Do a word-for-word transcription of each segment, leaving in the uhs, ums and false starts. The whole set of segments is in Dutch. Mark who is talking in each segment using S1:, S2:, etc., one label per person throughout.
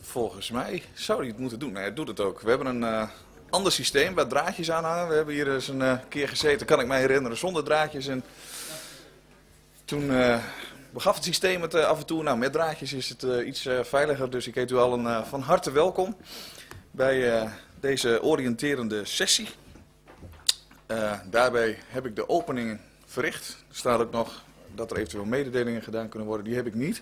S1: Volgens mij zou hij het moeten doen. Nee, hij doet het ook. We hebben een uh, ander systeem waar draadjes aan hangen. We hebben hier eens een uh, keer gezeten, kan ik mij herinneren, zonder draadjes. En toen uh, begaf het systeem het uh, af en toe. Nou, met draadjes is het uh, iets uh, veiliger. Dus ik heet u allen uh, van harte welkom bij uh, deze oriënterende sessie. Uh, daarbij heb ik de opening verricht. Er staat ook nog dat er eventueel mededelingen gedaan kunnen worden. Die heb ik niet.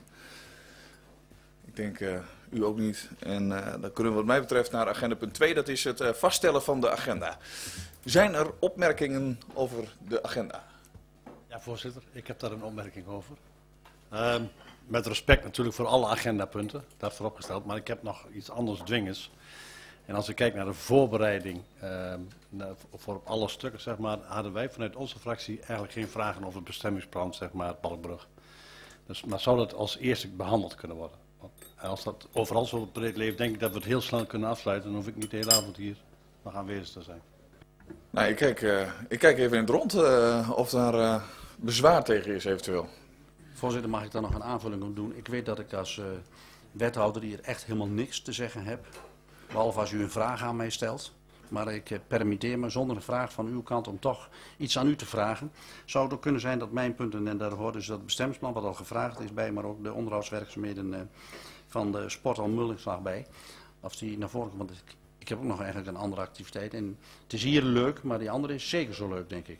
S1: Ik denk uh, u ook niet. En uh, dan kunnen we wat mij betreft naar agenda punt twee. Dat is het uh, vaststellen van de agenda. Zijn er opmerkingen over de agenda?
S2: Ja, voorzitter. Ik heb daar een opmerking over. Uh, met respect natuurlijk voor alle agendapunten. Dat vooropgesteld. Maar ik heb nog iets anders dwingends. En als ik kijk naar de voorbereiding uh, voor op alle stukken, zeg maar, hadden wij vanuit onze fractie eigenlijk geen vragen over het bestemmingsplan, zeg maar, Balkbrug. Dus, maar zou dat als eerste behandeld kunnen worden? Want als dat overal zo breed leeft, denk ik dat we het heel snel kunnen afsluiten. Dan hoef ik niet de hele avond hier nog aanwezig te zijn.
S1: Nou, ik kijk, uh, ik kijk even in het rond uh, of daar uh, bezwaar tegen is eventueel.
S3: Voorzitter, mag ik daar nog een aanvulling op doen? Ik weet dat ik als uh, wethouder hier echt helemaal niks te zeggen heb. Behalve als u een vraag aan mij stelt. Maar ik eh, permitteer me zonder een vraag van uw kant om toch iets aan u te vragen. Zou het ook kunnen zijn dat mijn punten, en daar hoort dus dat bestemmingsplan wat al gevraagd is bij, maar ook de onderhoudswerkzaamheden uh, van de sporthal Mullingslag bij. Of die naar voren komt, want ik, ik heb ook nog eigenlijk een andere activiteit. En het is hier leuk, maar die andere is zeker zo leuk, denk ik.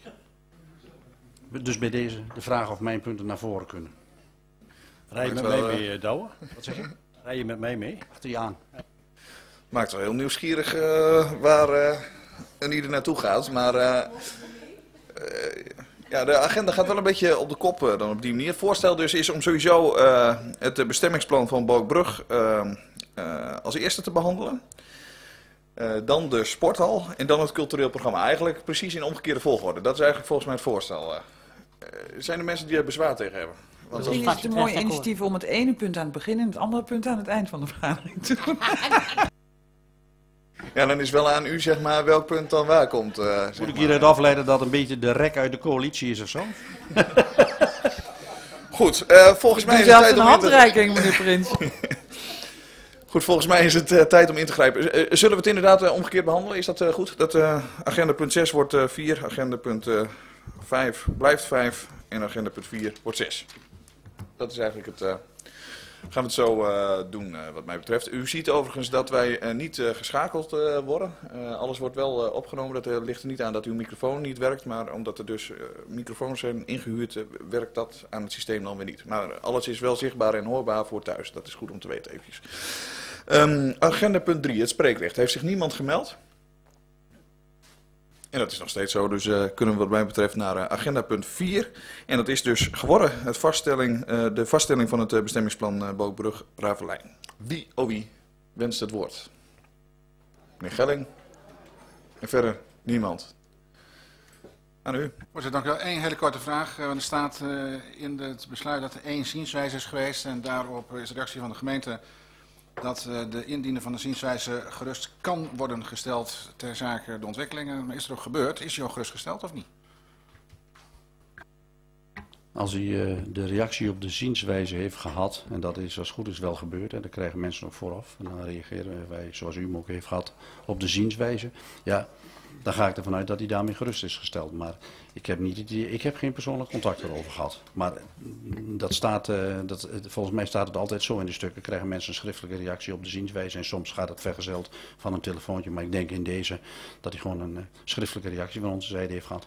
S3: Dus bij deze de vraag of mijn punten naar voren kunnen.
S2: Rij je met mij mee, uh, Douwe?
S3: Wat zeg je?
S2: Rij je met mij mee?
S3: Achter je aan.
S1: Maakt wel heel nieuwsgierig uh, waar uh, een ieder naartoe gaat. Maar uh, uh, ja, de agenda gaat wel een beetje op de kop uh, dan op die manier. Het voorstel dus is om sowieso uh, het bestemmingsplan van Balkbrug uh, uh, als eerste te behandelen. Uh, dan de sporthal en dan het cultureel programma. Eigenlijk precies in omgekeerde volgorde. Dat is eigenlijk volgens mij het voorstel. Uh, zijn er mensen die er bezwaar tegen hebben?
S4: Want Misschien is het een mooi initiatief om het ene punt aan het begin en het andere punt aan het eind van de vergadering te doen.
S1: Ja, dan is wel aan u, zeg maar, welk punt dan waar komt. Uh,
S3: Moet ik hieruit afleiden dat een beetje de rek uit de coalitie is of zo?
S1: Goed, uh, volgens
S4: ik
S1: mij
S4: is
S1: het
S4: het
S1: tijd
S4: een
S1: om
S4: handreiking, meneer Prins.
S1: Goed, volgens mij is het uh, tijd om in te grijpen. Uh, zullen we het inderdaad uh, omgekeerd behandelen? Is dat uh, goed? Dat uh, agenda punt zes wordt uh, vier, agenda punt vijf blijft vijf en agenda punt vier wordt zes. Dat is eigenlijk het... Uh, gaan we het zo uh, doen uh, wat mij betreft. U ziet overigens dat wij uh, niet uh, geschakeld uh, worden. Uh, alles wordt wel uh, opgenomen. Dat uh, ligt er niet aan dat uw microfoon niet werkt. Maar omdat er dus uh, microfoons zijn ingehuurd, uh, werkt dat aan het systeem dan weer niet. Maar alles is wel zichtbaar en hoorbaar voor thuis. Dat is goed om te weten eventjes. Um, agenda punt drie, het spreekrecht. Heeft zich niemand gemeld? En dat is nog steeds zo, dus uh, kunnen we wat mij betreft naar uh, agenda punt vier. En dat is dus geworden het vaststelling, uh, de vaststelling van het uh, bestemmingsplan uh, Balkbrug-Ravelijn. Wie, oh wie, wenst het woord? Meneer Gelling. En verder niemand. Aan u.
S5: Voorzitter, dank u wel. Eén hele korte vraag. Er staat uh, in het besluit dat er één zienswijze is geweest en daarop is de reactie van de gemeente dat uh, de indiener van de zienswijze gerust kan worden gesteld ter zake de ontwikkelingen. Maar is er ook gebeurd? Is hij ook gerustgesteld of niet?
S3: Als hij uh, de reactie op de zienswijze heeft gehad, en dat is als het goed is wel gebeurd, en dan krijgen mensen ook vooraf, en dan reageren wij, zoals u hem ook heeft gehad, op de zienswijze. Ja, dan ga ik ervan uit dat hij daarmee gerust is gesteld. Maar ik heb, niet, ik heb geen persoonlijk contact erover gehad. Maar dat staat, uh, dat, volgens mij staat het altijd zo in de stukken. Krijgen mensen een schriftelijke reactie op de zienswijze. En soms gaat het vergezeld van een telefoontje. Maar ik denk in deze dat hij gewoon een uh, schriftelijke reactie van onze zijde heeft gehad.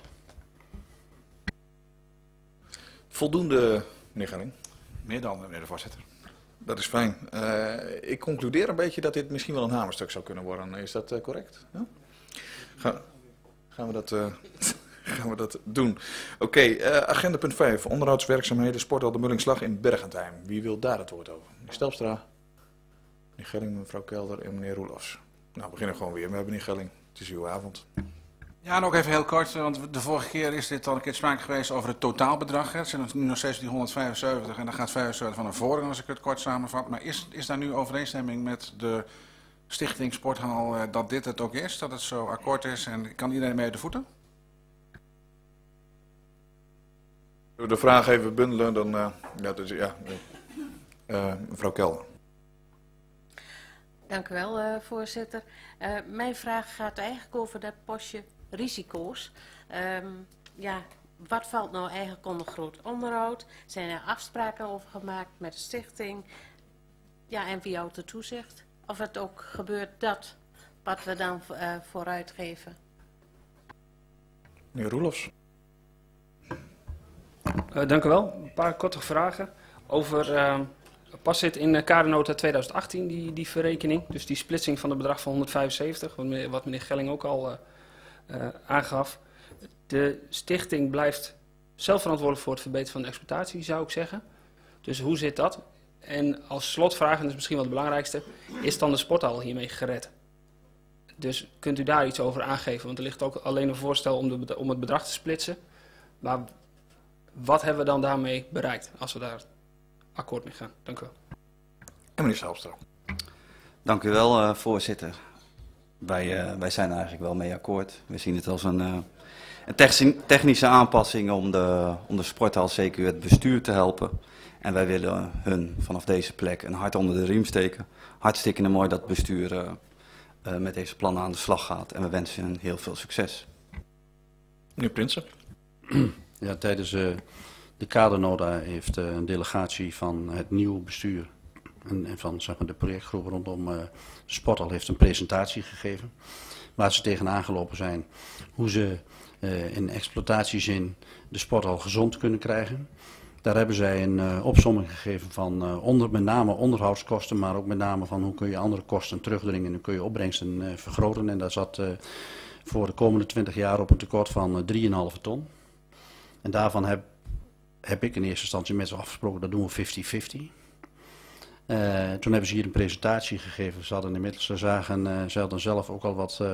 S1: Voldoende, meneer Gelling.
S5: Meer dan, meneer de voorzitter.
S1: Dat is fijn. Uh, ik concludeer een beetje dat dit misschien wel een hamerstuk zou kunnen worden. Is dat uh, correct? Ja? Ga, gaan, we dat, uh, gaan we dat doen? Oké, okay, uh, agenda punt vijf. Onderhoudswerkzaamheden sporthal de Mullingslag in Bergentheim. Wie wil daar het woord over? Meneer Stelstra, meneer Gelling, mevrouw Kelder en meneer Roelofs. Nou, we beginnen gewoon weer met meneer Gelling. Het is uw avond.
S5: Ja, en ook even heel kort, want de vorige keer is dit al een keer sprake geweest over het totaalbedrag. Het zijn nu nog steeds die honderdvijfenzeventig en dan gaat vijfenzeventig van naar voren als ik het kort samenvat. Maar is, is daar nu overeenstemming met de Stichting Sporthal uh, dat dit het ook is, dat het zo akkoord is en kan iedereen mee uit de voeten?
S1: Zullen we de vraag even bundelen, dan uh, ja, dus, ja, uh, mevrouw Kelder.
S6: Dank u wel, uh, voorzitter. Uh, mijn vraag gaat eigenlijk over dat postje risico's. Um, ja, wat valt nou eigenlijk onder groot onderhoud? Zijn er afspraken over gemaakt met de stichting? Ja, en wie houdt de toezicht? Of het ook gebeurt dat wat we dan uh, vooruitgeven?
S1: Meneer Roelofs.
S7: Uh, dank u wel. Een paar korte vragen over... Uh, Pas zit in uh, kadernota tweeduizend achttien die, die verrekening, dus die splitsing van het bedrag van honderdvijfenzeventig, wat meneer, wat meneer Gelling ook al uh, uh, aangaf. De stichting blijft zelf verantwoordelijk voor het verbeteren van de exploitatie, zou ik zeggen. Dus hoe zit dat? En als slotvraag, en dat is misschien wel het belangrijkste, is dan de sporthal hiermee gered? Dus kunt u daar iets over aangeven? Want er ligt ook alleen een voorstel om, de, om het bedrag te splitsen. Maar wat hebben we dan daarmee bereikt als we daar akkoord mee gaan? Dank u wel.
S1: En meneer Zijlstra.
S8: Dank u wel, uh, voorzitter. Wij, uh, wij zijn eigenlijk wel mee akkoord. We zien het als een, uh, een technische aanpassing om de, om de sporthal C Q het bestuur te helpen. En wij willen hun vanaf deze plek een hart onder de riem steken. Hartstikke mooi dat het bestuur uh, uh, met deze plannen aan de slag gaat. En we wensen hen heel veel succes.
S1: Meneer Prinsen.
S3: Ja, tijdens uh, de kadernota heeft uh, een delegatie van het nieuwe bestuur en, en van zeg maar, de projectgroep rondom uh, de sporthal heeft een presentatie gegeven. Waar ze tegenaan gelopen zijn hoe ze uh, in exploitatiezin de sporthal gezond kunnen krijgen. Daar hebben zij een uh, opsomming gegeven van uh, onder, met name onderhoudskosten, maar ook met name van hoe kun je andere kosten terugdringen en hoe kun je opbrengsten uh, vergroten. En daar zat uh, voor de komende twintig jaar op een tekort van uh, drie komma vijf ton. En daarvan heb, heb ik in eerste instantie met ze afgesproken, dat doen we vijftig vijftig. Uh, toen hebben ze hier een presentatie gegeven. Ze hadden inmiddels, ze zagen, uh, ze hadden zelf ook al wat uh,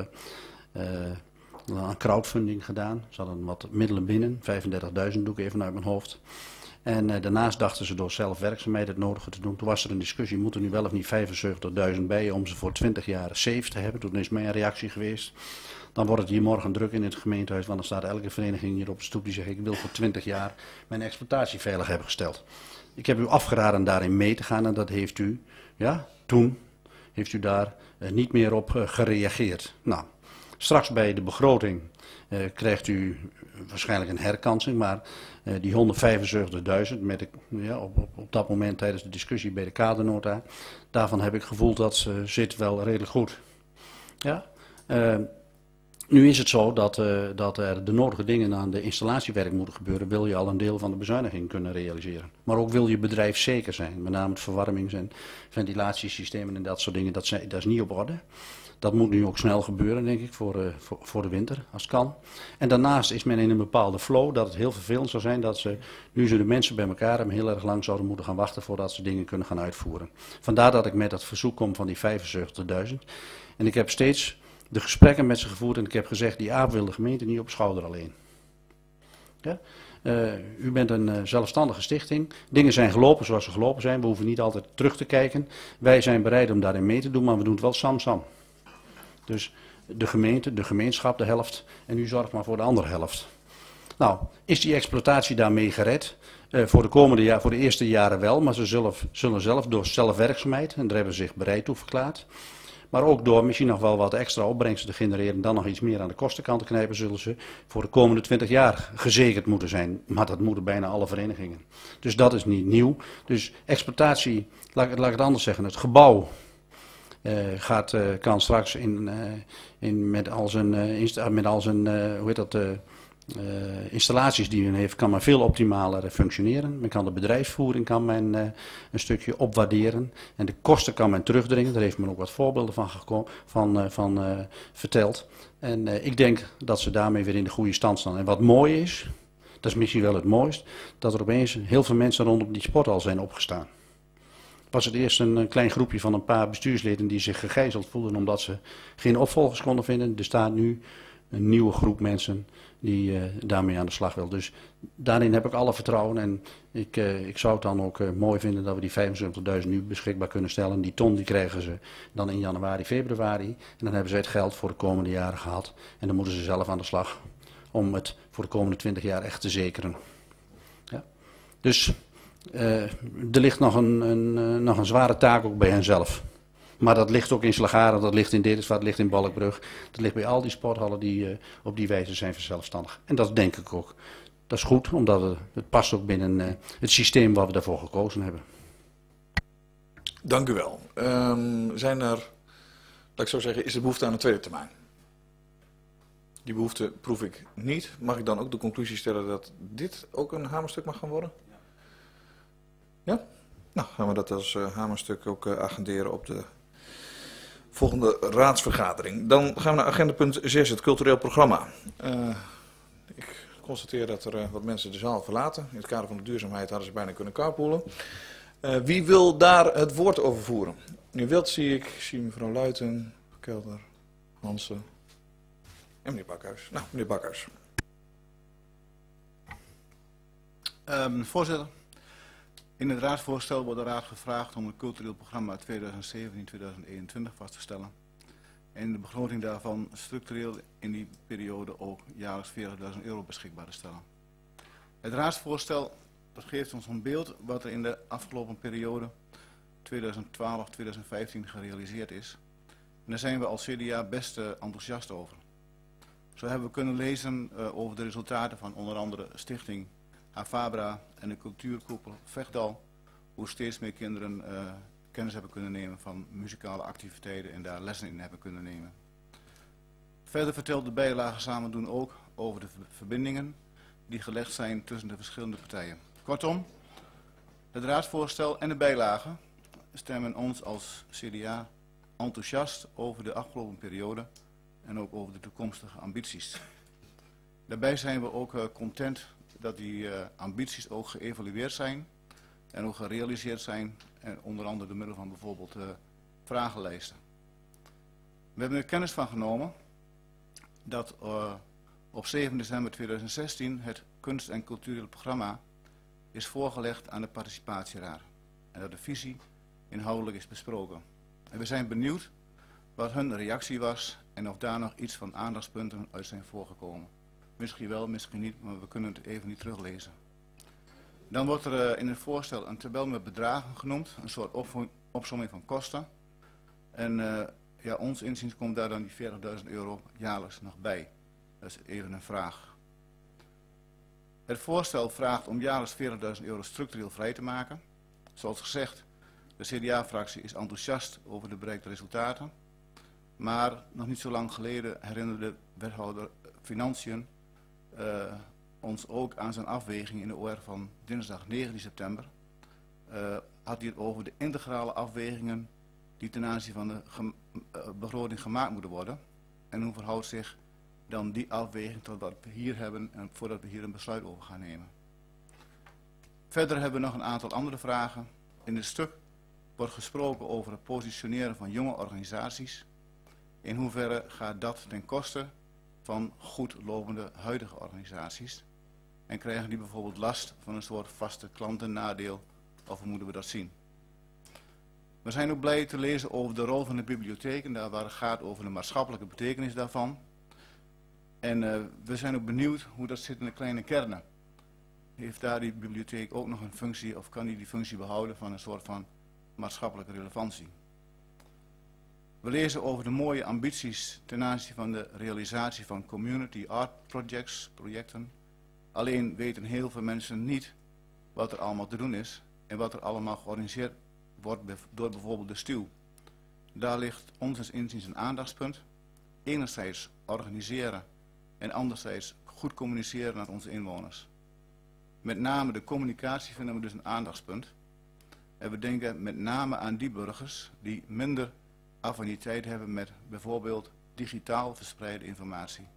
S3: uh, aan crowdfunding gedaan. Ze hadden wat middelen binnen, vijfendertigduizend doe ik even uit mijn hoofd. En uh, daarnaast dachten ze door zelf werkzaamheden het nodige te doen. Toen was er een discussie, moet er nu wel of niet vijfenzeventigduizend bij om ze voor twintig jaar safe te hebben. Toen is mijn reactie geweest. Dan wordt het hier morgen druk in het gemeentehuis, want dan staat elke vereniging hier op de stoep die zegt ik wil voor twintig jaar mijn exploitatie veilig hebben gesteld. Ik heb u afgeraden daarin mee te gaan en dat heeft u, ja, toen heeft u daar uh, niet meer op uh, gereageerd. Nou, straks bij de begroting uh, krijgt u waarschijnlijk een herkansing, maar uh, die honderdvijfenzeventigduizend met de, ja, op, op, op dat moment tijdens de discussie bij de kadernota, daarvan heb ik gevoeld dat uh, zit wel redelijk goed. Ja. Uh, Nu is het zo dat, uh, dat er de nodige dingen aan de installatiewerk moeten gebeuren. Wil je al een deel van de bezuiniging kunnen realiseren. Maar ook wil je bedrijf zeker zijn. Met name het verwarmings- en ventilatiesystemen en dat soort dingen. Dat, zijn, dat is niet op orde. Dat moet nu ook snel gebeuren, denk ik, voor, uh, voor, voor de winter, als het kan. En daarnaast is men in een bepaalde flow dat het heel vervelend zou zijn dat ze, nu ze de mensen bij elkaar hebben, heel erg lang zouden moeten gaan wachten voordat ze dingen kunnen gaan uitvoeren. Vandaar dat ik met dat verzoek kom van die vijfenzeventigduizend. En ik heb steeds de gesprekken met ze gevoerd en ik heb gezegd, die aap wil de gemeente niet op schouder alleen. Ja? Uh, u bent een uh, zelfstandige stichting. Dingen zijn gelopen zoals ze gelopen zijn. We hoeven niet altijd terug te kijken. Wij zijn bereid om daarin mee te doen, maar we doen het wel sam-sam. Dus de gemeente, de gemeenschap, de helft en u zorgt maar voor de andere helft. Nou, is die exploitatie daarmee gered? Uh, voor de komende jaar, voor de eerste jaren wel, maar ze zullen, zullen zelf door zelfwerkzaamheid, en daar hebben ze zich bereid toe verklaard, maar ook door misschien nog wel wat extra opbrengsten te genereren en dan nog iets meer aan de kostenkant te knijpen, zullen ze voor de komende twintig jaar gezekerd moeten zijn. Maar dat moeten bijna alle verenigingen. Dus dat is niet nieuw. Dus exploitatie, laat, laat ik het anders zeggen, het gebouw uh, gaat, uh, kan straks in, uh, in, met al zijn, uh, met al zijn uh, hoe heet dat, uh, Uh, installaties die men heeft, kan men veel optimaler uh, functioneren. Men kan de bedrijfsvoering kan men, uh, een stukje opwaarderen. En de kosten kan men terugdringen. Daar heeft men ook wat voorbeelden van, van, uh, van uh, verteld. En uh, ik denk dat ze daarmee weer in de goede stand staan. En wat mooi is, dat is misschien wel het mooist, dat er opeens heel veel mensen rondom die sporthal zijn opgestaan. Was het eerst een, een klein groepje van een paar bestuursleden die zich gegijzeld voelden omdat ze geen opvolgers konden vinden. Er staat nu een nieuwe groep mensen die uh, daarmee aan de slag wil. Dus daarin heb ik alle vertrouwen en ik, uh, ik zou het dan ook uh, mooi vinden dat we die vijfenzeventigduizend nu beschikbaar kunnen stellen. Die ton die krijgen ze dan in januari, februari en dan hebben zij het geld voor de komende jaren gehad. En dan moeten ze zelf aan de slag om het voor de komende twintig jaar echt te zekeren. Ja. Dus uh, er ligt nog een, een, uh, nog een zware taak ook bij henzelf. Maar dat ligt ook in Slagharen, dat ligt in Dederswaard, dat ligt in Balkbrug. Dat ligt bij al die sporthallen die uh, op die wijze zijn verzelfstandigd. En dat denk ik ook. Dat is goed, omdat het, het past ook binnen uh, het systeem waar we daarvoor gekozen hebben.
S1: Dank u wel. Um, zijn er, laat ik zo zeggen, is er behoefte aan een tweede termijn? Die behoefte proef ik niet. Mag ik dan ook de conclusie stellen dat dit ook een hamerstuk mag gaan worden? Ja? Nou, gaan we dat als uh, hamerstuk ook uh, agenderen op de volgende raadsvergadering. Dan gaan we naar agenda punt zes, het cultureel programma. Uh, ik constateer dat er uh, wat mensen de zaal verlaten. In het kader van de duurzaamheid hadden ze bijna kunnen carpoolen. Uh, wie wil daar het woord over voeren? Meneer Wild zie ik, ik zie mevrouw Luiten, Kelder, Hansen en meneer Bakhuis. Nou, meneer Bakhuis.
S9: Um, voorzitter, in het raadsvoorstel wordt de raad gevraagd om het cultureel programma tweeduizend zeventien tot tweeduizend eenentwintig vast te stellen. En de begroting daarvan structureel in die periode ook jaarlijks veertigduizend euro beschikbaar te stellen. Het raadsvoorstel dat geeft ons een beeld wat er in de afgelopen periode tweeduizend twaalf tot tweeduizend vijftien gerealiseerd is. En daar zijn we als C D A best uh, enthousiast over. Zo hebben we kunnen lezen uh, over de resultaten van onder andere Stichting Afabra en de cultuurkoepel Vechtdal, hoe steeds meer kinderen uh, kennis hebben kunnen nemen van muzikale activiteiten en daar lessen in hebben kunnen nemen. Verder vertelt de bijlage samen doen ook over de verbindingen die gelegd zijn tussen de verschillende partijen. Kortom, het raadsvoorstel en de bijlage stemmen ons als C D A enthousiast over de afgelopen periode en ook over de toekomstige ambities. Daarbij zijn we ook uh, content dat die uh, ambities ook geëvalueerd zijn en ook gerealiseerd zijn, en onder andere door middel van bijvoorbeeld uh, vragenlijsten. We hebben er kennis van genomen dat uh, op zeven december tweeduizend zestien het kunst- en cultureel programma is voorgelegd aan de participatieraad en dat de visie inhoudelijk is besproken. En we zijn benieuwd wat hun reactie was en of daar nog iets van aandachtspunten uit zijn voorgekomen. Misschien wel, misschien niet, maar we kunnen het even niet teruglezen. Dan wordt er uh, in het voorstel een tabel met bedragen genoemd, een soort op opsomming van kosten. En uh, ja, ons inziens komt daar dan die veertigduizend euro jaarlijks nog bij. Dat is even een vraag. Het voorstel vraagt om jaarlijks veertigduizend euro structureel vrij te maken. Zoals gezegd, de C D A-fractie is enthousiast over de bereikte resultaten. Maar nog niet zo lang geleden herinnerde wethouder Financiën uh, ons ook aan zijn afweging in de O R van dinsdag negentien september. Uh, had hij het over de integrale afwegingen die ten aanzien van de gem uh, begroting gemaakt moeten worden. En hoe verhoudt zich dan die afweging tot wat we hier hebben en voordat we hier een besluit over gaan nemen. Verder hebben we nog een aantal andere vragen. In het stuk wordt gesproken over het positioneren van jonge organisaties. In hoeverre gaat dat ten koste van goed lopende huidige organisaties? En krijgen die bijvoorbeeld last van een soort vaste klantennadeel, of hoe moeten we dat zien? We zijn ook blij te lezen over de rol van de bibliotheek en daar waar het gaat over de maatschappelijke betekenis daarvan. En uh, we zijn ook benieuwd hoe dat zit in de kleine kernen. Heeft daar die bibliotheek ook nog een functie, of kan die die functie behouden van een soort van maatschappelijke relevantie? We lezen over de mooie ambities ten aanzien van de realisatie van community art projects, projecten. Alleen weten heel veel mensen niet wat er allemaal te doen is en wat er allemaal georganiseerd wordt door bijvoorbeeld de Stuw. Daar ligt ons inziens een aandachtspunt. Enerzijds organiseren en anderzijds goed communiceren naar onze inwoners. Met name de communicatie vinden we dus een aandachtspunt. En we denken met name aan die burgers die minder affiniteit hebben met bijvoorbeeld digitaal verspreide informatie.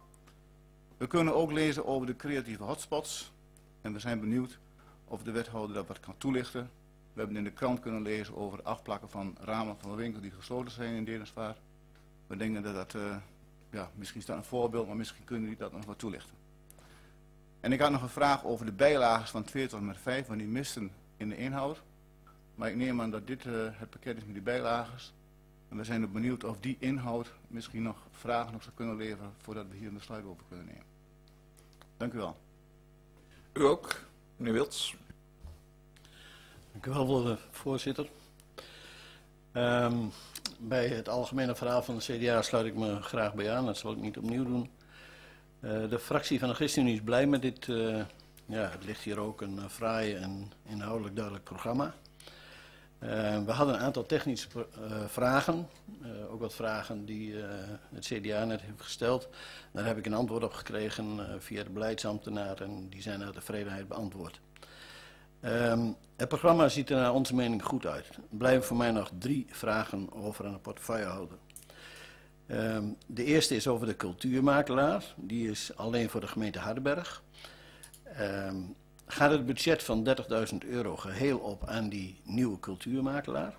S9: We kunnen ook lezen over de creatieve hotspots en we zijn benieuwd of de wethouder dat wat kan toelichten. We hebben in de krant kunnen lezen over het afplakken van ramen van de winkel die gesloten zijn in Denerswaard. We denken dat dat, uh, ja, misschien is dat een voorbeeld, maar misschien kunnen jullie dat nog wat toelichten. En ik had nog een vraag over de bijlages van twee tot en met vijf, want die misten in de inhoud. Maar ik neem aan dat dit uh, het pakket is met die bijlages. En we zijn ook benieuwd of die inhoud misschien nog vragen nog zou kunnen leveren voordat we hier een besluit over kunnen nemen. Dank u wel.
S1: U ook, meneer Wilts.
S2: Dank u wel, voorzitter. Um, bij het algemene verhaal van de C D A sluit ik me graag bij aan. Dat zal ik niet opnieuw doen. Uh, de fractie van de ChristenUnie is blij met dit. Uh, ja, het ligt hier ook een uh, fraai en inhoudelijk duidelijk programma. Uh, we hadden een aantal technische uh, vragen. Uh, ook wat vragen die uh, het C D A net heeft gesteld. Daar heb ik een antwoord op gekregen uh, via de beleidsambtenaar en die zijn naar tevredenheid beantwoord. Um, het programma ziet er naar onze mening goed uit. Er blijven voor mij nog drie vragen over aan de portefeuillehouder. Um, de eerste is over de cultuurmakelaar. Die is alleen voor de gemeente Hardenberg. Um, gaat het budget van dertigduizend euro geheel op aan die nieuwe cultuurmakelaar?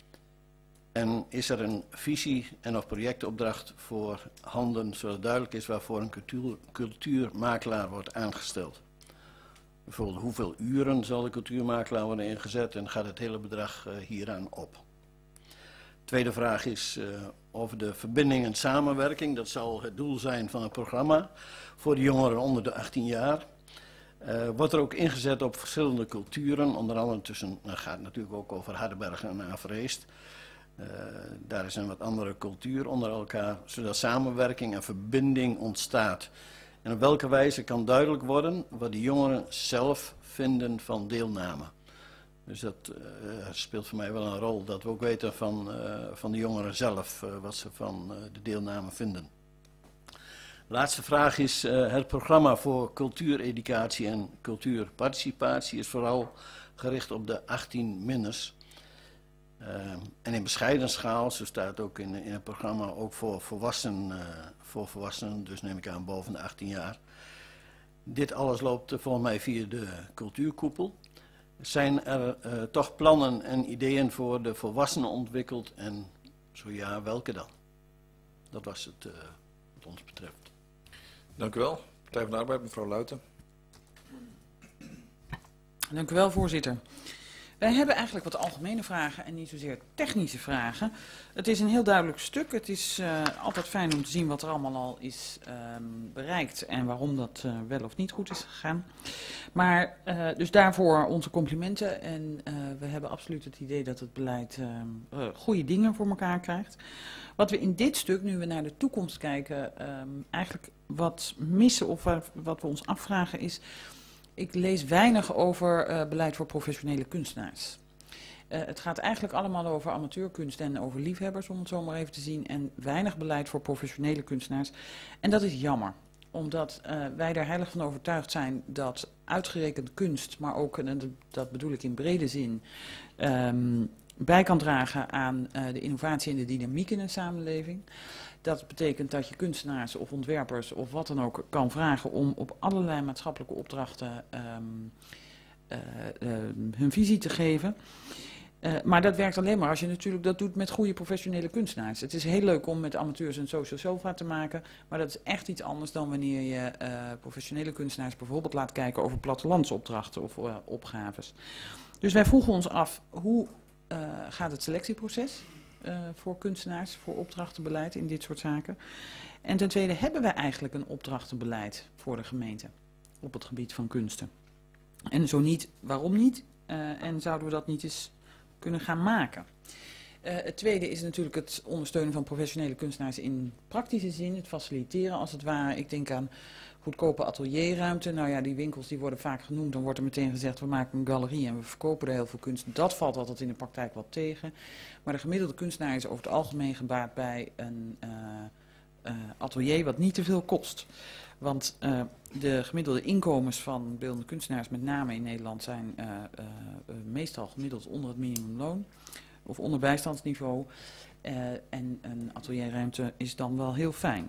S2: En is er een visie en of projectopdracht voor handen, zodat duidelijk is waarvoor een cultuur, cultuurmakelaar wordt aangesteld? Bijvoorbeeld hoeveel uren zal de cultuurmakelaar worden ingezet en gaat het hele bedrag uh, hieraan op? Tweede vraag is uh, over de verbinding en samenwerking. Dat zal het doel zijn van het programma voor de jongeren onder de achttien jaar. Uh, wordt er ook ingezet op verschillende culturen, onder andere tussen, dat gaat natuurlijk ook over Hardenberg en Avereest. Uh, daar is een wat andere cultuur onder elkaar, zodat samenwerking en verbinding ontstaat. En op welke wijze kan duidelijk worden wat de jongeren zelf vinden van deelname. Dus dat uh, speelt voor mij wel een rol, dat we ook weten van, uh, van de jongeren zelf uh, wat ze van uh, de deelname vinden. Laatste vraag is, uh, het programma voor cultuureducatie en cultuurparticipatie is vooral gericht op de achttien minners. Uh, en in bescheiden schaal, zo staat ook in, in het programma, ook voor volwassenen, uh, voor volwassenen, dus neem ik aan boven de achttien jaar. Dit alles loopt uh, volgens mij via de cultuurkoepel. Zijn er uh, toch plannen en ideeën voor de volwassenen ontwikkeld en zo ja, welke dan? Dat was het uh, wat ons betreft.
S1: Dank u wel. Partij van de Arbeid, mevrouw Luiten.
S4: Dank u wel, voorzitter. Wij hebben eigenlijk wat algemene vragen en niet zozeer technische vragen. Het is een heel duidelijk stuk. Het is uh, altijd fijn om te zien wat er allemaal al is um, bereikt en waarom dat uh, wel of niet goed is gegaan. Maar uh, dus daarvoor onze complimenten en uh, we hebben absoluut het idee dat het beleid uh, uh, goede dingen voor elkaar krijgt. Wat we in dit stuk, nu we naar de toekomst kijken, um, eigenlijk wat missen of wat, wat we ons afvragen is... Ik lees weinig over uh, beleid voor professionele kunstenaars. Uh, het gaat eigenlijk allemaal over amateurkunst en over liefhebbers, om het zo maar even te zien. En weinig beleid voor professionele kunstenaars. En dat is jammer, omdat uh, wij er heilig van overtuigd zijn dat uitgerekend kunst, maar ook, en dat bedoel ik in brede zin, um, bij kan dragen aan uh, de innovatie en de dynamiek in een samenleving. Dat betekent dat je kunstenaars of ontwerpers of wat dan ook kan vragen om op allerlei maatschappelijke opdrachten um, uh, uh, hun visie te geven. Uh, maar dat werkt alleen maar als je natuurlijk dat doet met goede professionele kunstenaars. Het is heel leuk om met amateurs een social sofa te maken, maar dat is echt iets anders dan wanneer je uh, professionele kunstenaars bijvoorbeeld laat kijken over plattelandsopdrachten of uh, opgaves. Dus wij vroegen ons af, hoe uh, gaat het selectieproces? Uh, voor kunstenaars, voor opdrachtenbeleid in dit soort zaken. En ten tweede, hebben wij eigenlijk een opdrachtenbeleid voor de gemeente op het gebied van kunsten? En zo niet, waarom niet? Uh, en zouden we dat niet eens kunnen gaan maken? Uh, het tweede is natuurlijk het ondersteunen van professionele kunstenaars in praktische zin, het faciliteren als het ware. Ik denk aan goedkope atelierruimte. Nou ja, die winkels die worden vaak genoemd. Dan wordt er meteen gezegd, we maken een galerie en we verkopen er heel veel kunst. Dat valt altijd in de praktijk wat tegen. Maar de gemiddelde kunstenaar is over het algemeen gebaat bij een uh, uh, atelier wat niet te veel kost. Want uh, de gemiddelde inkomens van beeldende kunstenaars, met name in Nederland, zijn uh, uh, uh, meestal gemiddeld onder het minimumloon. Of onder bijstandsniveau. Uh, en een atelierruimte is dan wel heel fijn.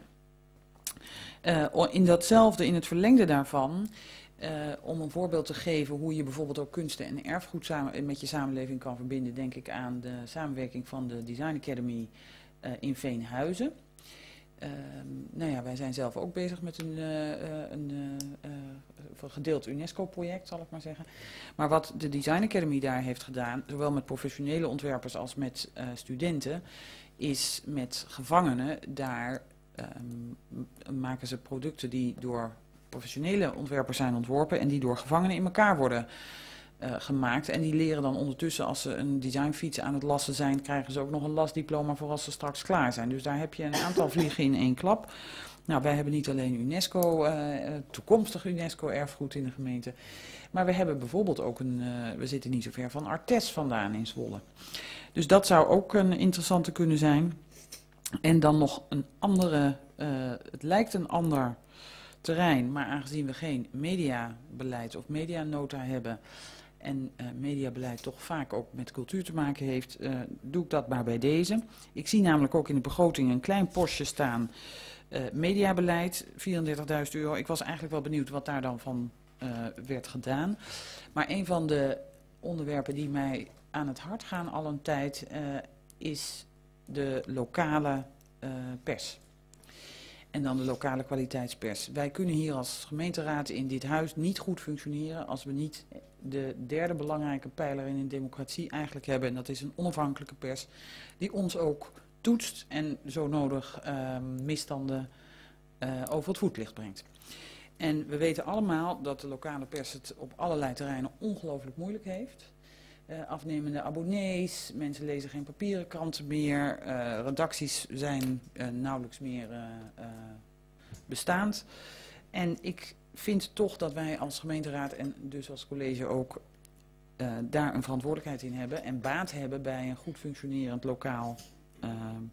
S4: Uh, in datzelfde, in het verlengde daarvan, uh, om een voorbeeld te geven hoe je bijvoorbeeld ook kunsten en erfgoed samen, met je samenleving kan verbinden, denk ik aan de samenwerking van de Design Academy uh, in Veenhuizen. Uh, nou ja, wij zijn zelf ook bezig met een, uh, een uh, uh, gedeeld UNESCO-project, zal ik maar zeggen. Maar wat de Design Academy daar heeft gedaan, zowel met professionele ontwerpers als met uh, studenten, is met gevangenen daar um, maken ze producten die door professionele ontwerpers zijn ontworpen en die door gevangenen in elkaar worden uh, gemaakt. En die leren dan ondertussen, als ze een designfiets aan het lassen zijn, krijgen ze ook nog een lasdiploma voor als ze straks klaar zijn. Dus daar heb je een aantal vliegen in één klap. Nou, wij hebben niet alleen UNESCO, uh, toekomstig UNESCO-erfgoed in de gemeente. Maar we hebben bijvoorbeeld ook een, uh, we zitten niet zo ver van Artes vandaan in Zwolle. Dus dat zou ook een interessante kunnen zijn. En dan nog een andere, uh, het lijkt een ander terrein, maar aangezien we geen mediabeleid of medianota hebben en uh, mediabeleid toch vaak ook met cultuur te maken heeft, uh, doe ik dat maar bij deze. Ik zie namelijk ook in de begroting een klein postje staan, uh, mediabeleid, vierendertigduizend euro. Ik was eigenlijk wel benieuwd wat daar dan van uh, werd gedaan. Maar een van de onderwerpen die mij aan het hart gaan al een tijd uh, is de lokale uh, pers. En dan de lokale kwaliteitspers. Wij kunnen hier als gemeenteraad in dit huis niet goed functioneren als we niet de derde belangrijke pijler in een democratie eigenlijk hebben. En dat is een onafhankelijke pers die ons ook toetst en zo nodig uh, misstanden uh, over het voetlicht brengt. En we weten allemaal dat de lokale pers het op allerlei terreinen ongelooflijk moeilijk heeft. Uh, afnemende abonnees, mensen lezen geen papieren kranten meer, uh, redacties zijn uh, nauwelijks meer uh, uh, bestaand. En ik vind toch dat wij als gemeenteraad en dus als college ook uh, daar een verantwoordelijkheid in hebben en baat hebben bij een goed functionerend lokaal, uh,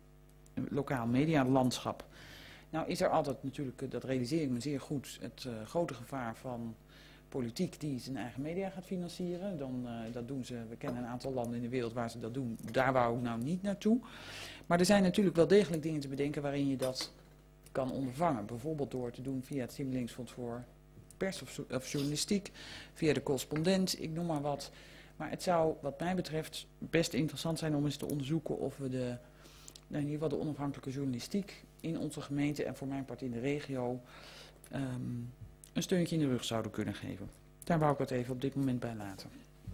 S4: lokaal medialandschap. Nou is er altijd natuurlijk, uh, dat realiseer ik me zeer goed, het uh, grote gevaar van politiek die zijn eigen media gaat financieren. Dan, uh, dat doen ze, we kennen een aantal landen in de wereld waar ze dat doen. Daar wou ik nou niet naartoe. Maar er zijn natuurlijk wel degelijk dingen te bedenken waarin je dat kan ondervangen. Bijvoorbeeld door te doen via het Stimuleringsfonds voor pers of, of journalistiek, via de correspondent, ik noem maar wat. Maar het zou wat mij betreft best interessant zijn om eens te onderzoeken of we de, nou in ieder geval de onafhankelijke journalistiek in onze gemeente en voor mijn part in de regio Um, een steuntje in de rug zouden kunnen geven. Daar wou ik het even op dit moment bij laten.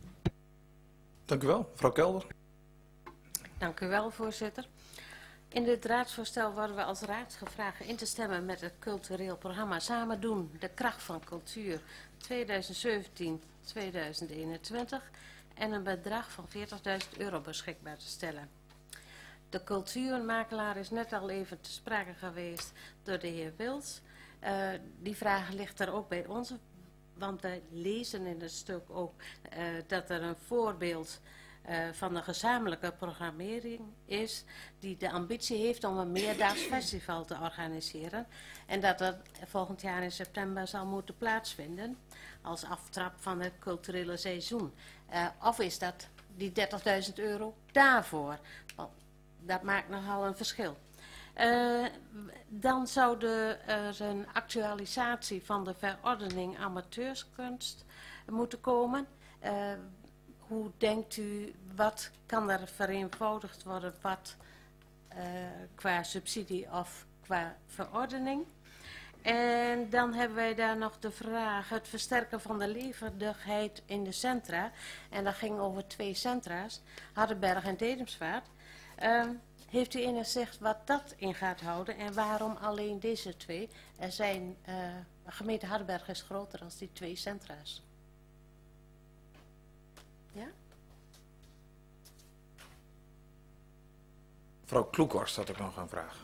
S1: Dank u wel. Mevrouw Kelder.
S6: Dank u wel, voorzitter. In dit raadsvoorstel worden we als raad gevraagd in te stemmen met het cultureel programma Samen Doen, de kracht van cultuur tweeduizend zeventien tot tweeduizend eenentwintig en een bedrag van veertigduizend euro beschikbaar te stellen. De cultuurmakelaar is net al even te sprake geweest door de heer Wils. Uh, die vraag ligt er ook bij ons, want wij lezen in het stuk ook uh, dat er een voorbeeld uh, van een gezamenlijke programmering is die de ambitie heeft om een meerdaags festival te organiseren en dat dat volgend jaar in september zal moeten plaatsvinden als aftrap van het culturele seizoen. Uh, of is dat die dertigduizend euro daarvoor? Want dat maakt nogal een verschil. Uh, dan zou er een actualisatie van de verordening amateurskunst moeten komen. Uh, hoe denkt u, wat kan er vereenvoudigd worden, wat uh, qua subsidie of qua verordening? En dan hebben wij daar nog de vraag, het versterken van de levendigheid in de centra. En dat ging over twee centra's, Hardenberg en Dedemsvaart. Uh, Heeft u enig zicht wat dat in gaat houden en waarom alleen deze twee? Er zijn, uh, gemeente Hardenberg is groter dan die twee centra's. Ja?
S1: Mevrouw Kloekhorst had ook nog een vraag.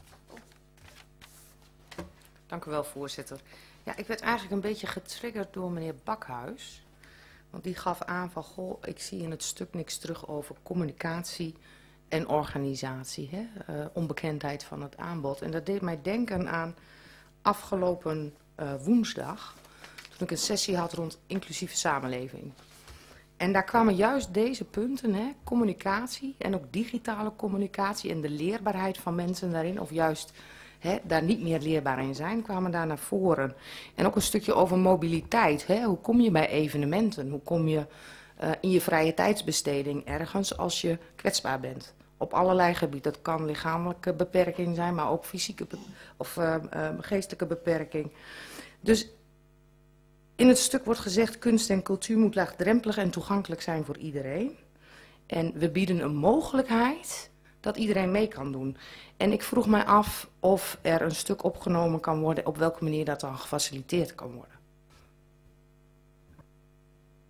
S10: Dank u wel, voorzitter. Ja, ik werd eigenlijk een beetje getriggerd door meneer Bakhuis. Want die gaf aan van, goh, ik zie in het stuk niks terug over communicatie en organisatie, hè? Uh, onbekendheid van het aanbod. En dat deed mij denken aan afgelopen uh, woensdag, toen ik een sessie had rond inclusieve samenleving. En daar kwamen juist deze punten, hè, communicatie en ook digitale communicatie en de leerbaarheid van mensen daarin, of juist hè, daar niet meer leerbaar in zijn, kwamen daar naar voren. En ook een stukje over mobiliteit. Hè? Hoe kom je bij evenementen? Hoe kom je uh, in je vrije tijdsbesteding ergens als je kwetsbaar bent? Op allerlei gebieden. Dat kan lichamelijke beperking zijn, maar ook fysieke be of uh, uh, geestelijke beperking. Dus in het stuk wordt gezegd, kunst en cultuur moet laagdrempelig en toegankelijk zijn voor iedereen. En we bieden een mogelijkheid dat iedereen mee kan doen. En ik vroeg mij af of er een stuk opgenomen kan worden, op welke manier dat dan gefaciliteerd kan worden.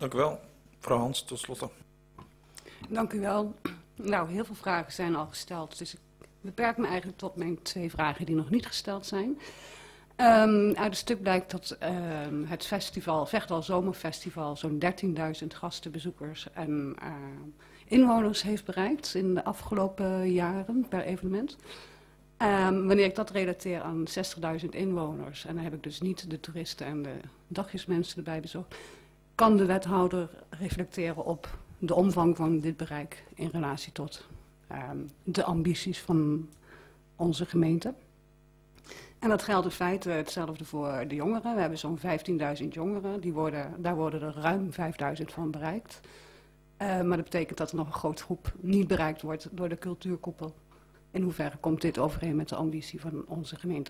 S1: Dank u wel. Mevrouw Hans, tot slot.
S11: Dank u wel. Nou, heel veel vragen zijn al gesteld, dus ik beperk me eigenlijk tot mijn twee vragen die nog niet gesteld zijn. Um, uit het stuk blijkt dat um, het festival, Vechtwal Zomerfestival, zo'n dertienduizend gastenbezoekers en uh, inwoners heeft bereikt in de afgelopen jaren per evenement. Um, wanneer ik dat relateer aan zestigduizend inwoners, en dan heb ik dus niet de toeristen en de dagjesmensen erbij bezocht, kan de wethouder reflecteren op de omvang van dit bereik in relatie tot um, de ambities van onze gemeente. En dat geldt in feite hetzelfde voor de jongeren. We hebben zo'n vijftienduizend jongeren, die worden, daar worden er ruim vijfduizend van bereikt. Uh, maar dat betekent dat er nog een grote groep niet bereikt wordt door de cultuurkoepel. In hoeverre komt dit overeen met de ambitie van onze gemeente?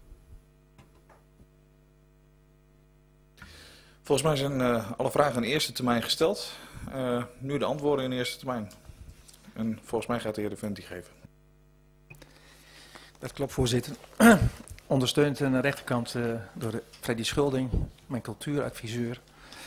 S1: Volgens mij zijn uh, alle vragen in eerste termijn gesteld. Uh, nu de antwoorden in eerste termijn. En volgens mij gaat de heer De Vent die geven.
S12: Dat klopt, voorzitter. Ondersteund aan de rechterkant uh, door de Freddy Schulding, mijn cultuuradviseur.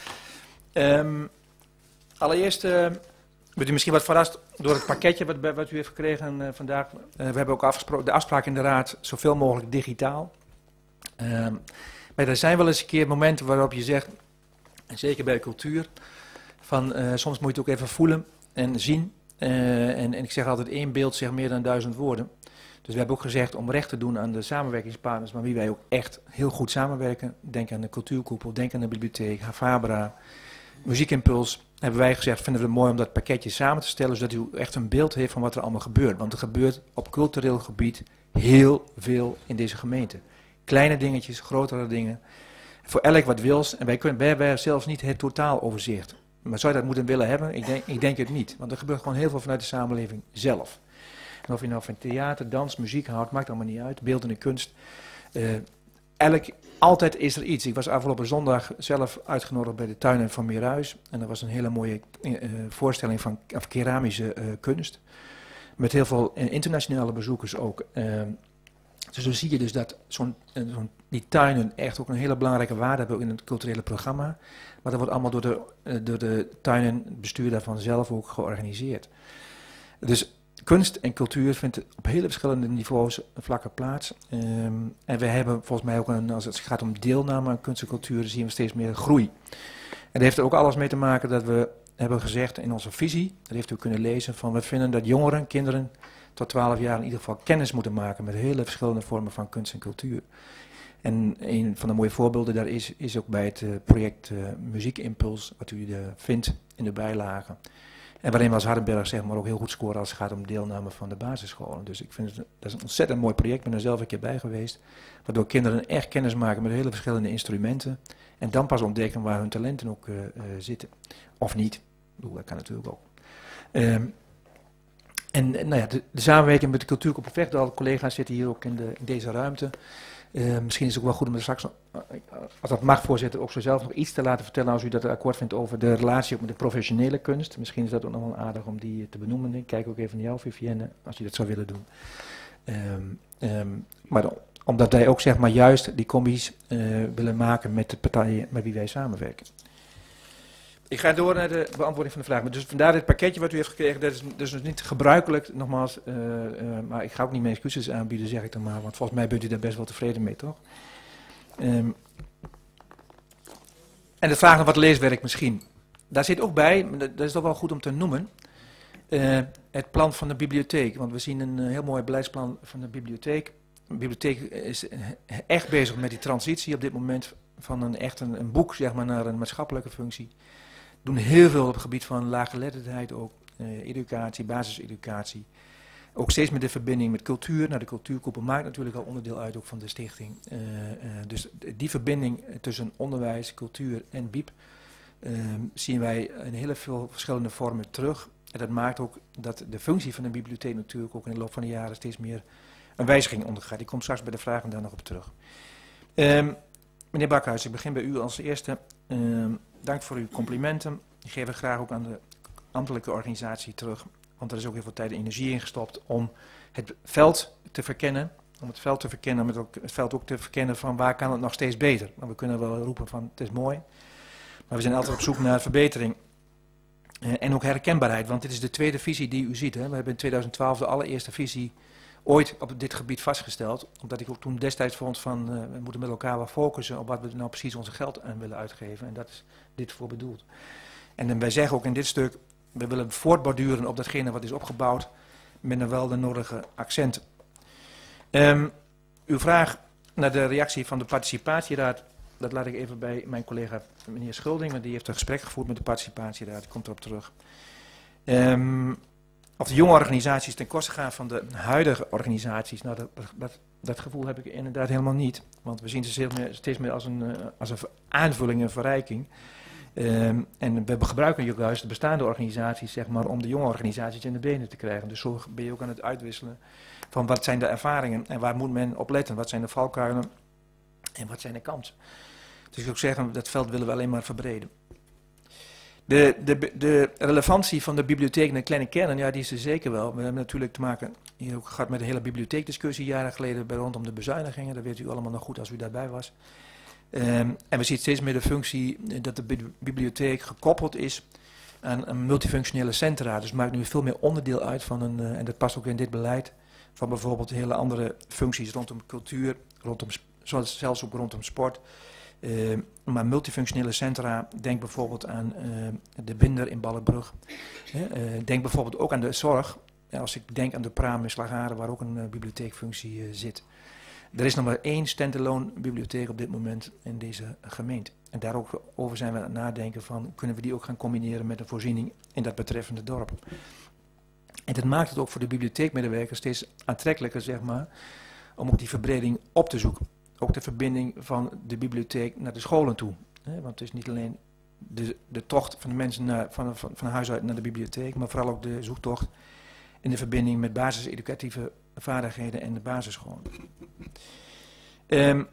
S12: Um, allereerst uh, bent u misschien wat verrast door het pakketje wat, wat u heeft gekregen uh, vandaag. Uh, we hebben ook afgesproken, de afspraak in de raad zoveel mogelijk digitaal. Um, maar er zijn wel eens een keer momenten waarop je zegt, en zeker bij de cultuur, van uh, soms moet je het ook even voelen en zien. Uh, en, en ik zeg altijd, één beeld zegt meer dan duizend woorden. Dus we hebben ook gezegd om recht te doen aan de samenwerkingspartners, met wie wij ook echt heel goed samenwerken. Denk aan de cultuurkoepel, denk aan de bibliotheek, Havabra, Muziekimpuls. Hebben wij gezegd, vinden we het mooi om dat pakketje samen te stellen, zodat u echt een beeld heeft van wat er allemaal gebeurt. Want er gebeurt op cultureel gebied heel veel in deze gemeente. Kleine dingetjes, grotere dingen. Voor elk wat wils. En wij, kunnen, wij hebben zelfs niet het totaaloverzicht. Maar zou je dat moeten willen hebben? Ik denk, ik denk het niet. Want er gebeurt gewoon heel veel vanuit de samenleving zelf. En of je nou van theater, dans, muziek houdt, maakt allemaal niet uit. Beeldende kunst. Uh, elk, altijd is er iets. Ik was afgelopen zondag zelf uitgenodigd bij de tuinen van Meerhuis. En er was een hele mooie uh, voorstelling van of keramische uh, kunst. Met heel veel uh, internationale bezoekers ook. Uh, dus zo zie je dus dat zo'n, uh, zo'n, die tuinen echt ook een hele belangrijke waarde hebben ook in het culturele programma. Maar dat wordt allemaal door de, uh, door de tuinenbestuur daarvan zelf ook georganiseerd. Dus kunst en cultuur vindt op hele verschillende niveaus vlakken plaats. Um, en we hebben volgens mij ook, een, als het gaat om deelname aan kunst en cultuur, zien we steeds meer groei. En dat heeft er ook alles mee te maken dat we hebben gezegd in onze visie, dat heeft u kunnen lezen, van we vinden dat jongeren, kinderen tot twaalf jaar in ieder geval kennis moeten maken met hele verschillende vormen van kunst en cultuur. En een van de mooie voorbeelden daar is, is ook bij het uh, project uh, Muziekimpuls, wat u uh, vindt in de bijlagen. En waarin we als Hardenberg zeg maar ook heel goed scoren als het gaat om deelname van de basisscholen. Dus ik vind het, dat is een ontzettend mooi project, ik ben er zelf een keer bij geweest. Waardoor kinderen echt kennis maken met hele verschillende instrumenten. En dan pas ontdekken waar hun talenten ook uh, uh, zitten. Of niet, ik bedoel, dat kan natuurlijk ook. Um, en nou ja, de, de samenwerking met de Cultuurkoepel Vechtwal, collega's zitten hier ook in, de, in deze ruimte. Uh, misschien is het ook wel goed om er straks, als dat mag voorzitter, ook zo zelf nog iets te laten vertellen als u dat akkoord vindt over de relatie ook met de professionele kunst. Misschien is dat ook nog wel aardig om die te benoemen. Ik kijk ook even naar jou, Vivienne, als u dat zou willen doen. Um, um, maar dan, omdat wij ook zeg maar juist die combi's uh, willen maken met de partijen met wie wij samenwerken. Ik ga door naar de beantwoording van de vraag. Maar dus vandaar dit pakketje wat u heeft gekregen, dat is, dat is dus niet gebruikelijk, nogmaals. Uh, uh, maar ik ga ook niet mijn excuses aanbieden, zeg ik dan maar. Want volgens mij bent u daar best wel tevreden mee, toch? Um, en de vraag naar wat leeswerk misschien. Daar zit ook bij, dat is toch wel goed om te noemen, uh, het plan van de bibliotheek. Want we zien een uh, heel mooi beleidsplan van de bibliotheek. De bibliotheek is echt bezig met die transitie op dit moment van een, echt een, een boek zeg maar, naar een maatschappelijke functie. Doen heel veel op het gebied van laaggeletterdheid ook, uh, educatie, basiseducatie. Ook steeds met de verbinding met cultuur. Nou, de cultuurkoepel maakt natuurlijk al onderdeel uit ook van de stichting. Uh, uh, dus die verbinding tussen onderwijs, cultuur en B I P uh, zien wij in heel veel verschillende vormen terug. En dat maakt ook dat de functie van de bibliotheek natuurlijk ook in de loop van de jaren steeds meer een wijziging ondergaat. Ik kom straks bij de vragen daar nog op terug. Um, meneer Bakhuis, ik begin bij u als eerste. Um, dank voor uw complimenten. Ik geef er graag ook aan de ambtelijke organisatie terug. Want er is ook heel veel tijd en energie in gestopt om het veld te verkennen. Om het veld te verkennen, maar ook het veld ook te verkennen van waar kan het nog steeds beter. Want we kunnen wel roepen van het is mooi. Maar we zijn altijd op zoek naar verbetering. Uh, en ook herkenbaarheid, want dit is de tweede visie die u ziet. Hè. We hebben in tweeduizend twaalf de allereerste visie ooit op dit gebied vastgesteld. Omdat ik ook toen destijds vond van, uh, we moeten met elkaar wel focussen op wat we nou precies onze geld aan willen uitgeven. En dat is dit voor bedoeld. En uh, wij zeggen ook in dit stuk, we willen voortborduren op datgene wat is opgebouwd, met dan wel de nodige accenten. Um, uw vraag naar de reactie van de participatieraad, dat laat ik even bij mijn collega meneer Schulding, want die heeft een gesprek gevoerd met de participatieraad, die komt erop terug. Um, of de jonge organisaties ten koste gaan van de huidige organisaties, nou dat, dat, dat gevoel heb ik inderdaad helemaal niet. Want we zien ze steeds meer, steeds meer als, een, als een aanvulling, een verrijking. Um, en we gebruiken juist de bestaande organisaties, zeg maar, om de jonge organisaties in de benen te krijgen. Dus zo ben je ook aan het uitwisselen van wat zijn de ervaringen en waar moet men op letten, wat zijn de valkuilen en wat zijn de kansen. Dus ik zou zeggen, dat veld willen we alleen maar verbreden. De, de, de relevantie van de bibliotheek in de kleine kernen, ja, die is er zeker wel. We hebben natuurlijk te maken, hier ook gehad met de hele bibliotheekdiscussie jaren geleden bij rondom de bezuinigingen. Dat weet u allemaal nog goed als u daarbij was. Um, en we zien steeds meer de functie dat de bibliotheek gekoppeld is aan een multifunctionele centra. Dus het maakt nu veel meer onderdeel uit van een, uh, en dat past ook in dit beleid, van bijvoorbeeld hele andere functies rondom cultuur, rondom, zoals zelfs ook rondom sport. Uh, maar multifunctionele centra, denk bijvoorbeeld aan uh, de Binder in Ballenbrug. Uh, denk bijvoorbeeld ook aan de zorg. Ja, als ik denk aan de Praam in Slagharen, waar ook een uh, bibliotheekfunctie uh, zit. Er is nog maar één standalone bibliotheek op dit moment in deze gemeente. En daarover zijn we aan het nadenken van, kunnen we die ook gaan combineren met een voorziening in dat betreffende dorp. En dat maakt het ook voor de bibliotheekmedewerkers steeds aantrekkelijker, zeg maar, om ook die verbreding op te zoeken. Ook de verbinding van de bibliotheek naar de scholen toe. Hè? Want het is niet alleen de, de tocht van de mensen naar, van, van, van huis uit naar de bibliotheek, maar vooral ook de zoektocht in de verbinding met basiseducatieve vaardigheden en de basisschool. Um,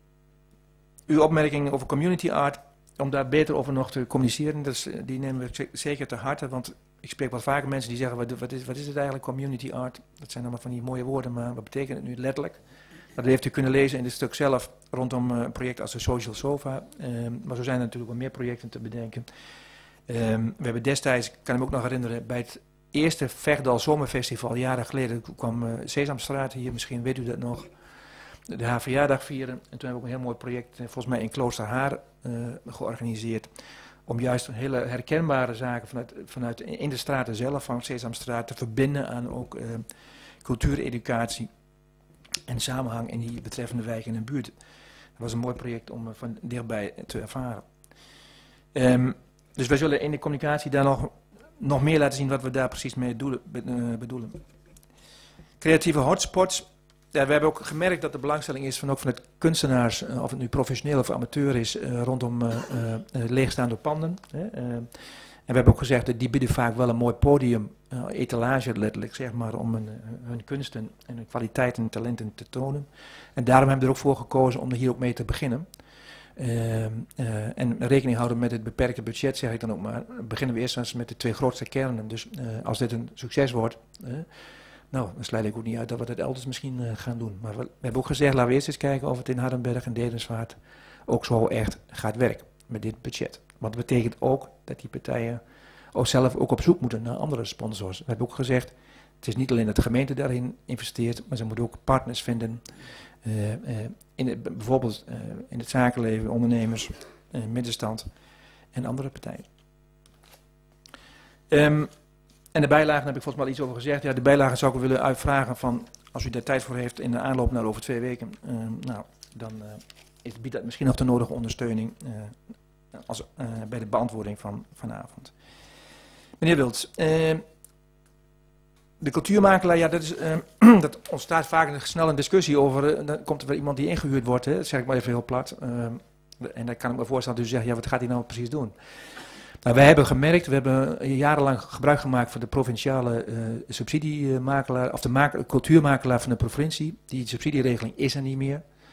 S12: uw opmerking over community art, om daar beter over nog te communiceren, dat is, die nemen we zeker te harte, want ik spreek wat vaker mensen die zeggen, wat, wat, is, wat is het eigenlijk, community art? Dat zijn allemaal van die mooie woorden, maar wat betekent het nu letterlijk? Dat heeft u kunnen lezen in dit stuk zelf rondom uh, een project als de Social Sofa. Um, maar zo zijn er natuurlijk wel meer projecten te bedenken. Um, we hebben destijds, ik kan me ook nog herinneren, bij het eerste Vechtdal Zomerfestival, jaren geleden, kwam uh, Sesamstraat hier, misschien weet u dat nog, de haar verjaardag vieren. En toen hebben we ook een heel mooi project, uh, volgens mij in Kloosterhaar, uh, georganiseerd. Om juist hele herkenbare zaken vanuit, vanuit in de straten zelf, van Sesamstraat, te verbinden aan ook uh, cultuureducatie en samenhang in die betreffende wijken en buurten. Dat was een mooi project om uh, van dichtbij te ervaren. Um, dus wij zullen in de communicatie daar nog, nog meer laten zien wat we daar precies mee doelen, uh, bedoelen. Creatieve hotspots. Ja, we hebben ook gemerkt dat de belangstelling is van ook van het kunstenaars, uh, of het nu professioneel of amateur is, uh, rondom uh, uh, uh, leegstaande panden. Hè. Uh, en we hebben ook gezegd dat die bieden vaak wel een mooi podium, uh, etalage letterlijk, zeg maar, om hun, hun kunsten en hun kwaliteiten en talenten te tonen. En daarom hebben we er ook voor gekozen om er hier ook mee te beginnen. Uh, uh, en rekening houden met het beperkte budget, zeg ik dan ook maar. Beginnen we eerst eens met de twee grootste kernen. Dus uh, als dit een succes wordt, uh, nou, dan sluit ik ook niet uit dat we dat elders misschien uh, gaan doen. Maar we, we hebben ook gezegd, laten we eerst eens kijken of het in Hardenberg en Dedenswaard ook zo echt gaat werken met dit budget. Want dat betekent ook dat die partijen ook zelf ook op zoek moeten naar andere sponsors. We hebben ook gezegd, het is niet alleen dat de gemeente daarin investeert, maar ze moeten ook partners vinden. Uh, uh, in het, bijvoorbeeld uh, in het zakenleven, ondernemers, uh, middenstand en andere partijen. Um, en de bijlagen heb ik volgens mij al iets over gezegd. Ja, de bijlagen zou ik willen uitvragen van, als u daar tijd voor heeft in de aanloop naar over twee weken, uh, nou, dan uh, is, biedt dat misschien nog de nodige ondersteuning uh, als, uh, bij de beantwoording van vanavond. Meneer Wilts, uh, de cultuurmakelaar, ja, dat, is, uh, dat ontstaat vaak een snel een discussie over, uh, dan komt er weer iemand die ingehuurd wordt, hè, dat zeg ik maar even heel plat. Uh, en dan kan ik me voorstellen dat u zegt, ja, wat gaat hij nou precies doen? Nou, wij hebben gemerkt, we hebben jarenlang gebruik gemaakt van de provinciale uh, subsidiemakelaar, of de maak, cultuurmakelaar van de provincie. Die subsidieregeling is er niet meer.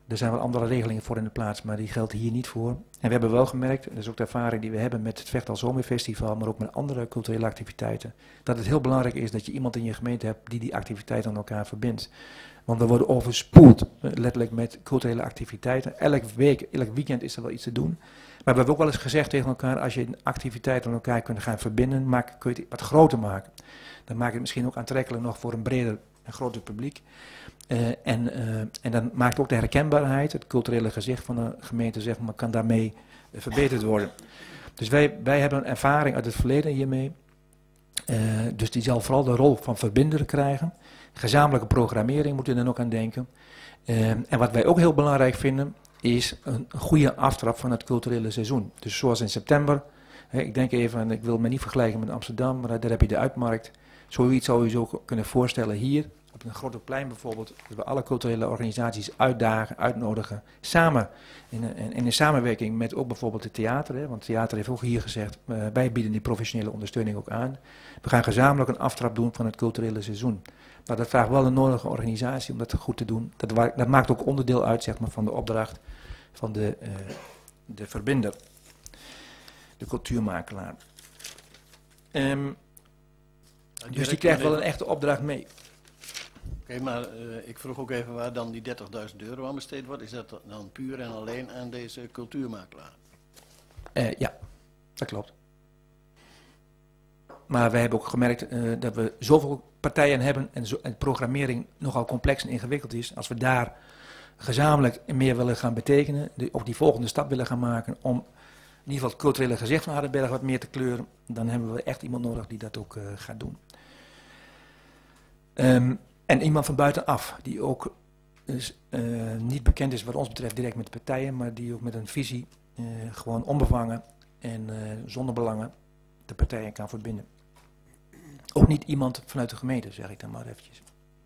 S12: er zijn wel andere regelingen voor in de plaats, maar die geldt hier niet voor. En we hebben wel gemerkt, dat is ook de ervaring die we hebben met het Vechtal Zomerfestival, maar ook met andere culturele activiteiten, dat het heel belangrijk is dat je iemand in je gemeente hebt die die activiteiten aan elkaar verbindt. Want we worden overspoeld, letterlijk met culturele activiteiten. Elke week, elk weekend is er wel iets te doen. Maar we hebben ook wel eens gezegd tegen elkaar, als je activiteiten aan elkaar kunt gaan verbinden, maak, kun je het wat groter maken. Dan maak je het misschien ook aantrekkelijk nog voor een breder en groter publiek. Uh, en, uh, en dan maakt ook de herkenbaarheid, het culturele gezicht van een gemeente, zeg maar, kan daarmee uh, verbeterd worden. Dus wij, wij hebben een ervaring uit het verleden hiermee. Uh, dus die zal vooral de rol van verbinder krijgen. Gezamenlijke programmering moet je dan ook aan denken. Uh, en wat wij ook heel belangrijk vinden, is een goede aftrap van het culturele seizoen. Dus zoals in september, hè, ik denk even, ik wil me niet vergelijken met Amsterdam, maar daar heb je de uitmarkt. Zoiets zou je zo kunnen voorstellen hier, op een grote plein bijvoorbeeld, dat we alle culturele organisaties uitdagen, uitnodigen, samen, in, in, in samenwerking met ook bijvoorbeeld het theater, hè, want het theater heeft ook hier gezegd, uh, wij bieden die professionele ondersteuning ook aan. We gaan gezamenlijk een aftrap doen van het culturele seizoen. Maar dat vraagt wel een nodige organisatie om dat goed te doen. Dat, dat maakt ook onderdeel uit, zeg maar, van de opdracht van de, uh, de verbinder, de cultuurmakelaar. Um, dus die krijgt wel een echte opdracht mee.
S2: Oké, okay, maar uh, ik vroeg ook even waar dan die dertigduizend euro aan besteed wordt. Is dat dan puur en alleen aan deze cultuurmakelaar?
S12: Uh, ja, dat klopt. Maar we hebben ook gemerkt uh, dat we zoveel partijen hebben en, zo, en programmering nogal complex en ingewikkeld is. Als we daar gezamenlijk meer willen gaan betekenen, de, of die volgende stap willen gaan maken om in ieder geval het culturele gezicht van Hardenberg wat meer te kleuren, dan hebben we echt iemand nodig die dat ook uh, gaat doen. Um, en iemand van buitenaf, die ook dus, uh, niet bekend is wat ons betreft direct met de partijen, maar die ook met een visie uh, gewoon onbevangen en uh, zonder belangen de partijen kan verbinden. Ook niet iemand vanuit de gemeente, zeg ik dan maar eventjes.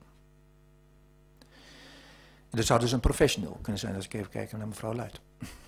S12: Dat zou dus een professional kunnen zijn, als ik even kijk naar mevrouw Luit.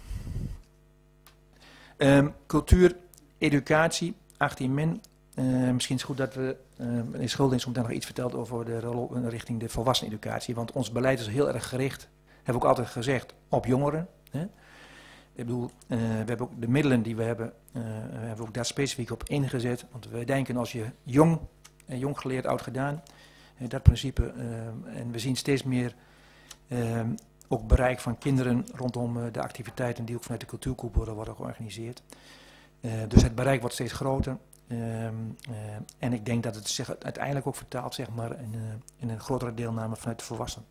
S12: Um, cultuur, educatie, achttien min. Uh, misschien is het goed dat we, uh, meneer Schulding zo nog iets vertelt over de rol richting de volwasseneneducatie. Want ons beleid is heel erg gericht, hebben we ook altijd gezegd, op jongeren. Hè? Ik bedoel, uh, we hebben ook de middelen die we hebben, uh, we hebben ook daar specifiek op ingezet. Want wij denken als je jong, uh, jong geleerd, oud gedaan, uh, dat principe. Uh, en we zien steeds meer uh, ook bereik van kinderen rondom uh, de activiteiten die ook vanuit de cultuurkoepel worden georganiseerd. Uh, dus het bereik wordt steeds groter. Uh, uh, en ik denk dat het zich uiteindelijk ook vertaalt, zeg maar, in, uh, in een grotere deelname vanuit de volwassenen.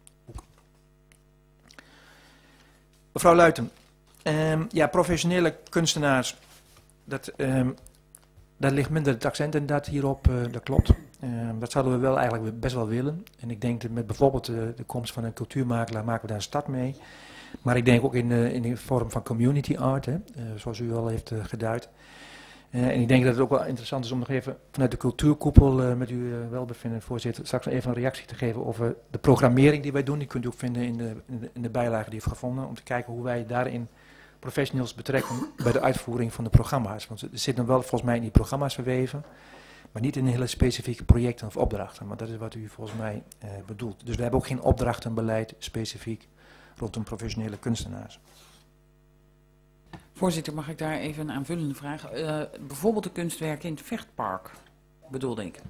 S12: Mevrouw Luiten. Um, ja, professionele kunstenaars, dat, um, daar ligt minder het accent inderdaad hierop, uh, dat klopt. Um, dat zouden we wel eigenlijk best wel willen. En ik denk dat met bijvoorbeeld de, de komst van een cultuurmakelaar maken we daar een start mee. Maar ik denk ook in de, in de vorm van community art, hè, uh, zoals u al heeft uh, geduid. Uh, en ik denk dat het ook wel interessant is om nog even vanuit de cultuurkoepel uh, met u uh, welbevinden, voorzitter, straks even een reactie te geven over de programmering die wij doen. Die kunt u ook vinden in de, in de, in de bijlage die u heeft gevonden, om te kijken hoe wij daarin professionals betrekken bij de uitvoering van de programma's. Want er zitten wel volgens mij in die programma's verweven, maar niet in hele specifieke projecten of opdrachten. Maar dat is wat u volgens mij uh, bedoelt. Dus we hebben ook geen opdrachtenbeleid specifiek rondom professionele kunstenaars.
S4: Voorzitter, mag ik daar even een aanvullende vraag? Uh, bijvoorbeeld de kunstwerken in het Vechtpark, bedoelde ik.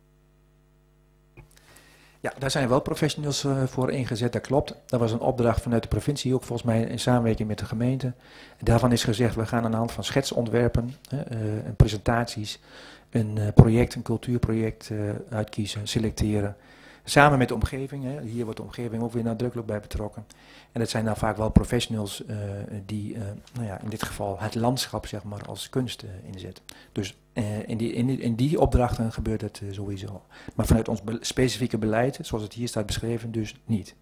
S12: Ja, daar zijn wel professionals uh, voor ingezet, dat klopt. Dat was een opdracht vanuit de provincie, ook volgens mij in samenwerking met de gemeente. En daarvan is gezegd, we gaan aan de hand van schetsontwerpen uh, uh, en presentaties een uh, project, een cultuurproject uh, uitkiezen, selecteren. Samen met de omgeving, hè. Hier wordt de omgeving ook weer nadrukkelijk bij betrokken. En dat zijn dan vaak wel professionals uh, die, uh, nou ja, in dit geval het landschap, zeg maar, als kunst uh, inzetten. Dus uh, in, die, in, die, in die opdrachten gebeurt het uh, sowieso. Maar vanuit ons be specifieke beleid, zoals het hier staat beschreven, dus niet.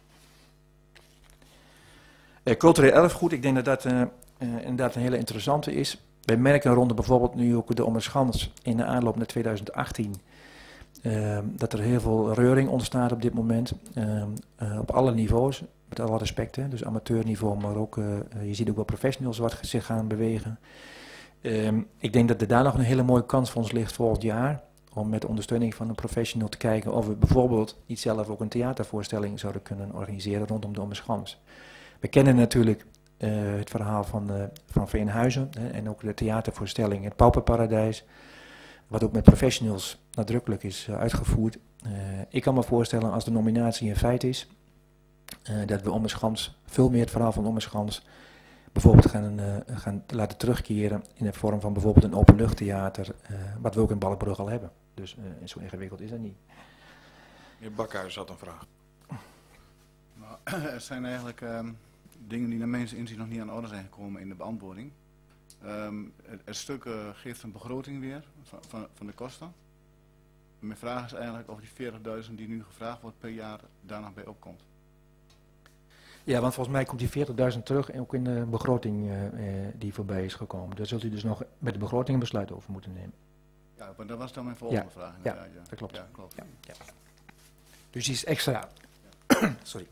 S12: Uh, cultureel erfgoed, ik denk dat dat uh, uh, inderdaad een hele interessante is. Wij merken rond bijvoorbeeld nu ook de Ommerschans in de aanloop naar tweeduizend achttien... Uh, dat er heel veel reuring ontstaat op dit moment, uh, uh, op alle niveaus, met alle respecten, dus amateurniveau, maar ook, uh, je ziet ook wel professionals wat zich gaan bewegen. Uh, ik denk dat er daar nog een hele mooie kans voor ons ligt volgend jaar, om met de ondersteuning van een professional te kijken of we bijvoorbeeld niet zelf ook een theatervoorstelling zouden kunnen organiseren rondom de Ommerschans. We kennen natuurlijk uh, het verhaal van, uh, van Veenhuizen hè, en ook de theatervoorstelling Het Pauperparadijs, wat ook met professionals nadrukkelijk is uh, uitgevoerd. Uh, ik kan me voorstellen als de nominatie een feit is, uh, dat we Ommerschans, veel meer het verhaal van Ommerschans, bijvoorbeeld gaan, uh, gaan laten terugkeren in de vorm van bijvoorbeeld een openluchttheater, uh, wat we ook in Balkbrug al hebben. Dus uh, zo ingewikkeld is dat niet.
S1: Meneer Bakhuis had een vraag.
S9: Nou, er zijn eigenlijk um, dingen die naar mijn inzien nog niet aan de orde zijn gekomen in de beantwoording. Um, het, het stuk uh, geeft een begroting weer van, van, van de kosten. Mijn vraag is eigenlijk of die veertigduizend die nu gevraagd wordt per jaar daar nog bij opkomt.
S12: Ja, want volgens mij komt die veertigduizend terug en ook in de begroting uh, uh, die voorbij is gekomen. Daar zult u dus nog met de begroting een besluit over moeten nemen.
S9: Ja, maar dat was dan mijn volgende
S12: ja.
S9: vraag.
S12: Ja,
S9: ja, ja,
S12: dat klopt.
S9: Ja, klopt.
S12: Ja, ja. Dus die is extra. Ja. Sorry.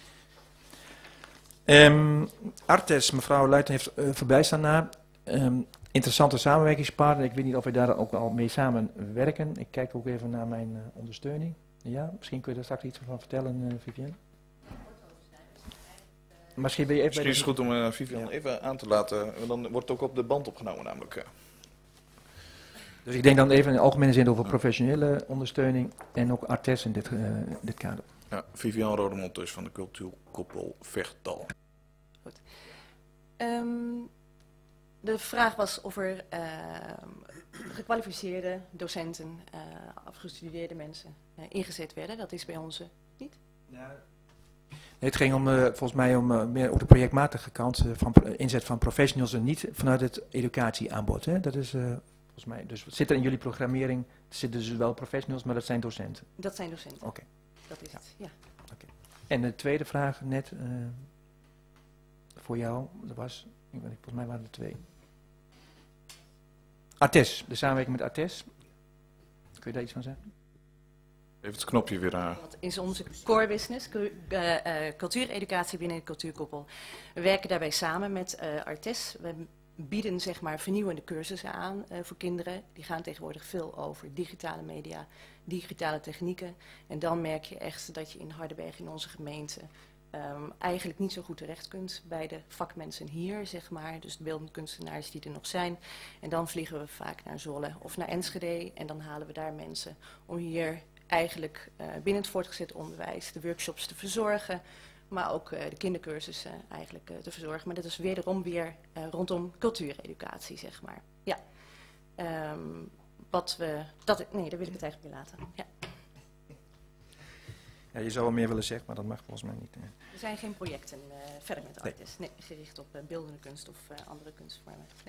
S12: Um, Artes, mevrouw Luiten heeft uh, voorbij staan na. Um, interessante samenwerkingspartner. Ik weet niet of wij daar ook al mee samenwerken. Ik kijk ook even naar mijn uh, ondersteuning. Ja, misschien kun je daar straks iets van vertellen, uh, Vivienne. Misschien, ben je even
S1: Misschien is het goed om uh, Vivian ja. even aan te laten, dan wordt het ook op de band opgenomen namelijk. Ja.
S12: Dus ik denk dan even in de algemene zin over professionele ondersteuning en ook Artes in dit, uh, dit kader.
S1: Ja, Vivian Rodemond dus van de cultuurkoppel Vechtal.
S13: Goed. Um, de vraag was of er uh, gekwalificeerde docenten, uh, afgestudeerde mensen uh, ingezet werden. Dat is bij ons uh, niet. Ja.
S12: Nee, het ging om, uh, volgens mij om uh, meer op de projectmatige kant uh, van uh, inzet van professionals en niet vanuit het educatieaanbod. Hè? Dat is uh, volgens mij. Dus zit er in jullie programmering, zitten dus wel professionals, maar dat zijn docenten?
S13: Dat zijn docenten.
S12: Oké. Okay.
S13: Dat is
S12: ja.
S13: het, ja.
S12: Okay. En de tweede vraag net uh, voor jou, dat was, ik weet niet, volgens mij waren er twee. Artes, de samenwerking met Artes. Kun je daar iets van zeggen?
S1: Even het knopje weer aan.
S13: Dat is onze core business, uh, uh, cultuureducatie binnen de cultuurkoppel. We werken daarbij samen met uh, Artes. We bieden zeg maar vernieuwende cursussen aan uh, voor kinderen. Die gaan tegenwoordig veel over digitale media, digitale technieken. En dan merk je echt dat je in Hardenberg in onze gemeente um, eigenlijk niet zo goed terecht kunt bij de vakmensen hier, zeg maar. Dus de beeldende kunstenaars die er nog zijn. En dan vliegen we vaak naar Zwolle of naar Enschede en dan halen we daar mensen om hier eigenlijk uh, binnen het voortgezet onderwijs de workshops te verzorgen, maar ook uh, de kindercursussen eigenlijk uh, te verzorgen. Maar dat is wederom weer uh, rondom cultuureducatie, zeg maar. Ja. Um, wat we, dat, nee, daar wil ik het eigenlijk weer laten. Ja.
S12: Ja, je zou wel meer willen zeggen, maar dat mag volgens mij niet. Hè.
S13: Er zijn geen projecten uh, verder met
S12: nee.
S13: Artes. Nee, gericht op uh, beeldende kunst of uh, andere kunstvormen. Nee.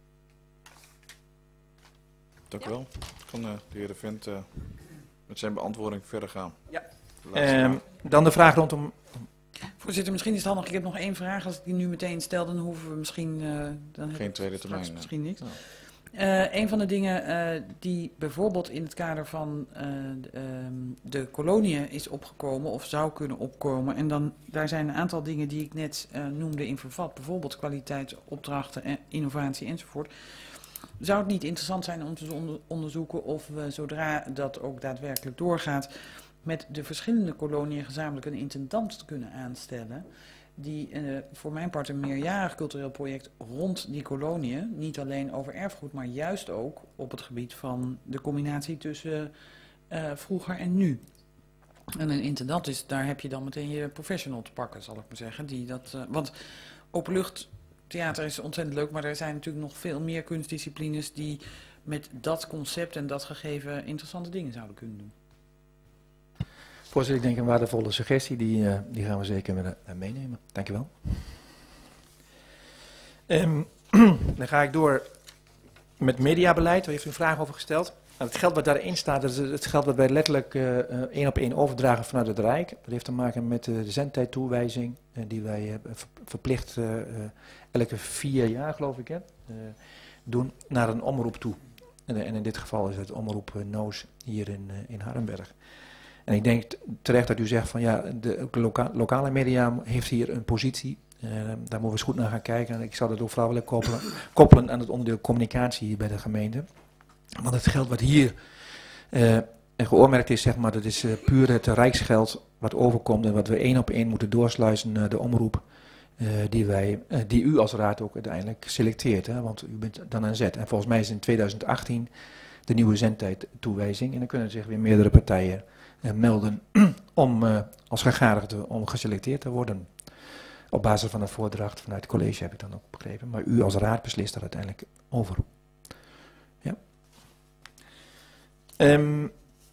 S1: Dank u ja. wel. Kan uh, de heer De Vent uh, met zijn beantwoording verder gaan.
S12: Ja. Um, dan de vraag rondom...
S4: Voorzitter, misschien is het handig. Ik heb nog één vraag. Als ik die nu meteen stel, dan hoeven we misschien... Uh, dan
S1: Geen tweede termijn.
S4: Misschien niks. Ja. Uh, een van de dingen uh, die bijvoorbeeld in het kader van uh, de, um, de koloniën is opgekomen of zou kunnen opkomen. En dan, daar zijn een aantal dingen die ik net uh, noemde in vervat. Bijvoorbeeld kwaliteitsopdrachten, en innovatie enzovoort. Zou het niet interessant zijn om te onder, onderzoeken of we zodra dat ook daadwerkelijk doorgaat met de verschillende koloniën gezamenlijk een intendant kunnen aanstellen die uh, voor mijn part een meerjarig cultureel project rond die koloniën, niet alleen over erfgoed, maar juist ook op het gebied van de combinatie tussen uh, vroeger en nu. En een intendant is, daar heb je dan meteen je professional te pakken, zal ik maar zeggen. Die dat, uh, want openluchttheater is ontzettend leuk, maar er zijn natuurlijk nog veel meer kunstdisciplines die met dat concept en dat gegeven interessante dingen zouden kunnen doen.
S12: Voorzitter, ik denk een waardevolle suggestie, die, uh, die gaan we zeker weer, uh, meenemen. Dank u wel. Um, dan ga ik door met mediabeleid, daar heeft u een vraag over gesteld. Nou, het geld wat daarin staat, dat is het geld dat wij letterlijk uh, uh, één op één overdragen vanuit het Rijk. Dat heeft te maken met uh, de zendtijdtoewijzing uh, die wij uh, verplicht uh, uh, elke vier jaar, geloof ik, hè, uh, doen naar een omroep toe. En, en in dit geval is het omroep uh, Noos hier in, uh, in Hardenberg. En ik denk terecht dat u zegt van ja, de loka lokale media heeft hier een positie. Uh, daar moeten we eens goed naar gaan kijken. En ik zou dat ook vooral willen koppelen, koppelen aan het onderdeel communicatie hier bij de gemeente. Want het geld wat hier uh, geoormerkt is, zeg maar, dat is uh, puur het rijksgeld wat overkomt en wat we één op één moeten doorsluizen naar de omroep. uh, die, wij, uh, die u als raad ook uiteindelijk selecteert. Hè? Want u bent dan aan zet. En volgens mij is in twintig achttien de nieuwe zendtijdtoewijzing. En dan kunnen zich weer meerdere partijen uh, melden om uh, als gegadigde om geselecteerd te worden. Op basis van een voordracht vanuit het college heb ik dan ook begrepen. Maar u als raad beslist daar uiteindelijk over. Ja. Um,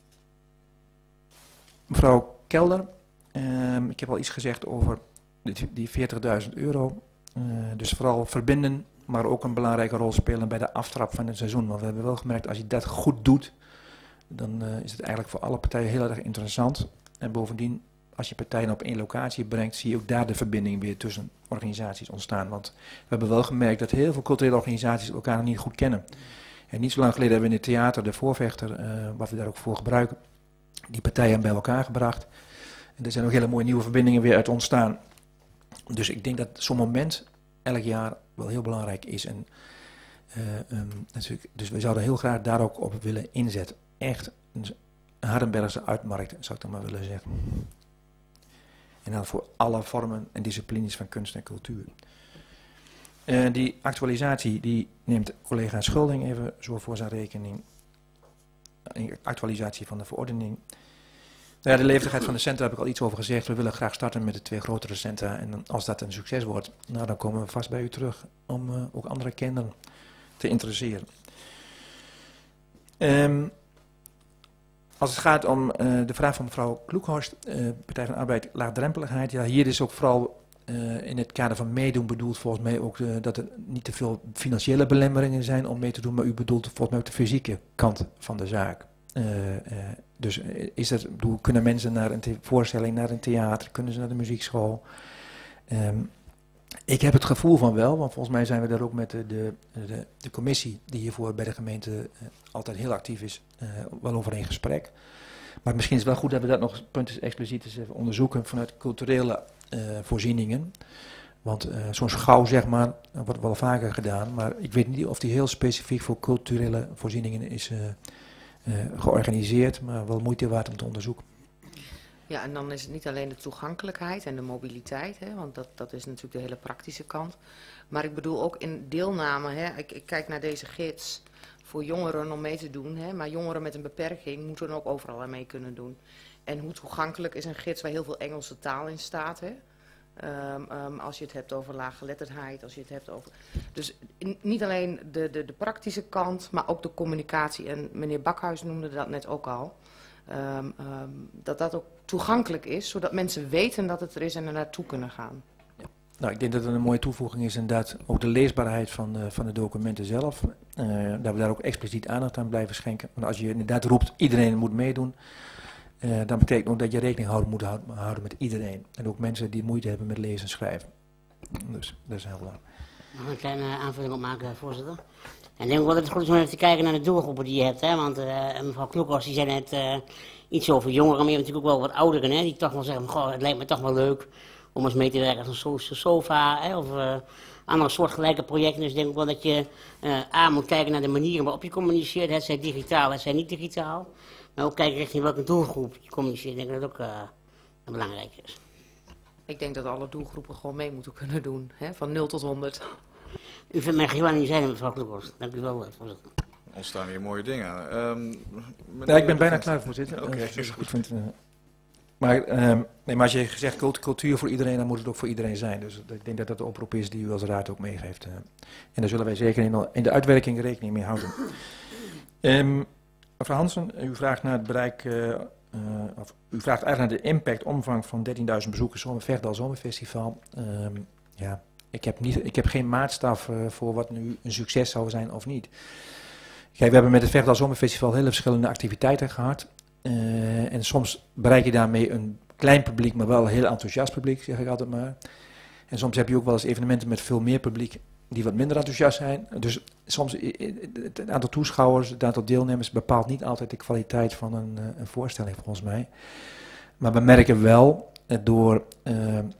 S12: mevrouw Kelder, um, ik heb al iets gezegd over die, die veertigduizend euro. Uh, dus vooral verbinden, maar ook een belangrijke rol spelen bij de aftrap van het seizoen. Want we hebben wel gemerkt, als je dat goed doet, dan uh, is het eigenlijk voor alle partijen heel erg interessant. En bovendien, als je partijen op één locatie brengt, zie je ook daar de verbinding weer tussen organisaties ontstaan. Want we hebben wel gemerkt dat heel veel culturele organisaties elkaar nog niet goed kennen. En niet zo lang geleden hebben we in het theater de Voorvechter, uh, wat we daar ook voor gebruiken, die partijen bij elkaar gebracht. En er zijn ook hele mooie nieuwe verbindingen weer uit ontstaan. Dus ik denk dat zo'n moment elk jaar wel heel belangrijk is. En, uh, um, dus we zouden heel graag daar ook op willen inzetten. Echt een Hardenbergse uitmarkt, zou ik dan maar willen zeggen. En dan voor alle vormen en disciplines van kunst en cultuur. Uh, die actualisatie die neemt collega Schulding even zo voor zijn rekening. Een actualisatie van de verordening. Ja, de leeftijd van de centra heb ik al iets over gezegd. We willen graag starten met de twee grotere centra. En dan, als dat een succes wordt, nou, dan komen we vast bij u terug om uh, ook andere kinderen te interesseren. Um, als het gaat om uh, de vraag van mevrouw Kloekhorst, uh, Partij van de Arbeid, laagdrempeligheid. Ja, hier is ook vooral uh, in het kader van meedoen bedoeld volgens mij ook uh, dat er niet te veel financiële belemmeringen zijn om mee te doen. Maar u bedoelt volgens mij ook de fysieke kant van de zaak. Uh, uh, dus is het, bedoel, kunnen mensen naar een voorstelling, naar een theater, kunnen ze naar de muziekschool? Um, ik heb het gevoel van wel, want volgens mij zijn we daar ook met de, de, de, de commissie die hiervoor bij de gemeente uh, altijd heel actief is, uh, wel over in gesprek. Maar misschien is het wel goed dat we dat nog punten expliciet eens even onderzoeken vanuit culturele uh, voorzieningen. Want uh, zo'n schouw, zeg maar, wordt wel vaker gedaan, maar ik weet niet of die heel specifiek voor culturele voorzieningen is uh, Uh, georganiseerd, maar wel moeite waard om te onderzoeken.
S10: Ja, en dan is het niet alleen de toegankelijkheid en de mobiliteit, hè, want dat, dat is natuurlijk de hele praktische kant. Maar ik bedoel ook in deelname, hè, ik, ik kijk naar deze gids voor jongeren om mee te doen, hè, maar jongeren met een beperking moeten dan ook overal aan mee kunnen doen. En hoe toegankelijk is een gids waar heel veel Engelse taal in staat, hè? Um, um, als je het hebt over laaggeletterdheid, als je het hebt over... Dus in, niet alleen de, de, de praktische kant, maar ook de communicatie. En meneer Bakhuis noemde dat net ook al. Um, um, dat dat ook toegankelijk is, zodat mensen weten dat het er is en er naartoe kunnen gaan.
S12: Ja. Nou, ik denk dat het een mooie toevoeging is inderdaad ook de leesbaarheid van de, van de documenten zelf. Uh, dat we daar ook expliciet aandacht aan blijven schenken. Want als je inderdaad roept, iedereen moet meedoen... Uh, dan betekent ook dat je rekening houden moet houden, houden met iedereen. En ook mensen die moeite hebben met lezen en schrijven. Dus dat is heel belangrijk.
S14: Mag ik een kleine aanvulling opmaken, voorzitter? En ik denk ook wel dat het goed is om even te kijken naar de doelgroepen die je hebt. Hè? Want uh, mevrouw Kloekhorst die zei net uh, iets over jongeren, maar je hebt natuurlijk ook wel wat ouderen. Hè? Die toch wel zeggen, goh, het lijkt me toch wel leuk om eens mee te werken als een sofa. Hè? Of uh, andere soortgelijke projecten. Dus ik denk ook wel dat je uh, aan moet kijken naar de manieren waarop je communiceert. Het zij digitaal, het zij niet digitaal. Maar ook kijken richting welke doelgroep je communiceert. Ik denk dat dat ook uh, belangrijk is.
S10: Ik denk dat alle doelgroepen gewoon mee moeten kunnen doen, hè? Van nul tot honderd.
S14: U vindt mij gewoon niet zijn, mevrouw Kloekhorst. Dank u wel, voorzitter.
S1: Ontstaan hier mooie dingen. Um,
S12: ja, ik ben bijna klaar, voorzitter.
S1: Oké,
S12: okay,
S1: is goed.
S12: Vind, uh, maar, um, nee, maar als je zegt cultuur voor iedereen, dan moet het ook voor iedereen zijn. Dus ik denk dat dat de oproep is die u als raad ook meegeeft. Uh, en daar zullen wij zeker in, in de uitwerking rekening mee houden. Um, Mevrouw Hansen, u vraagt naar het bereik, uh, uh, of u vraagt eigenlijk naar de impact, omvang van dertienduizend bezoekers Zomer Vechtdal Zomerfestival. Um, ja, ik heb, niet, ik heb geen maatstaf uh, voor wat nu een succes zou zijn of niet. Kijk, we hebben met het Vechtdal Zomerfestival hele verschillende activiteiten gehad. Uh, en soms bereik je daarmee een klein publiek, maar wel een heel enthousiast publiek, zeg ik altijd maar. En soms heb je ook wel eens evenementen met veel meer publiek die wat minder enthousiast zijn. Dus soms het aantal toeschouwers, het aantal deelnemers bepaalt niet altijd de kwaliteit van een, een voorstelling volgens mij. Maar we merken wel door uh,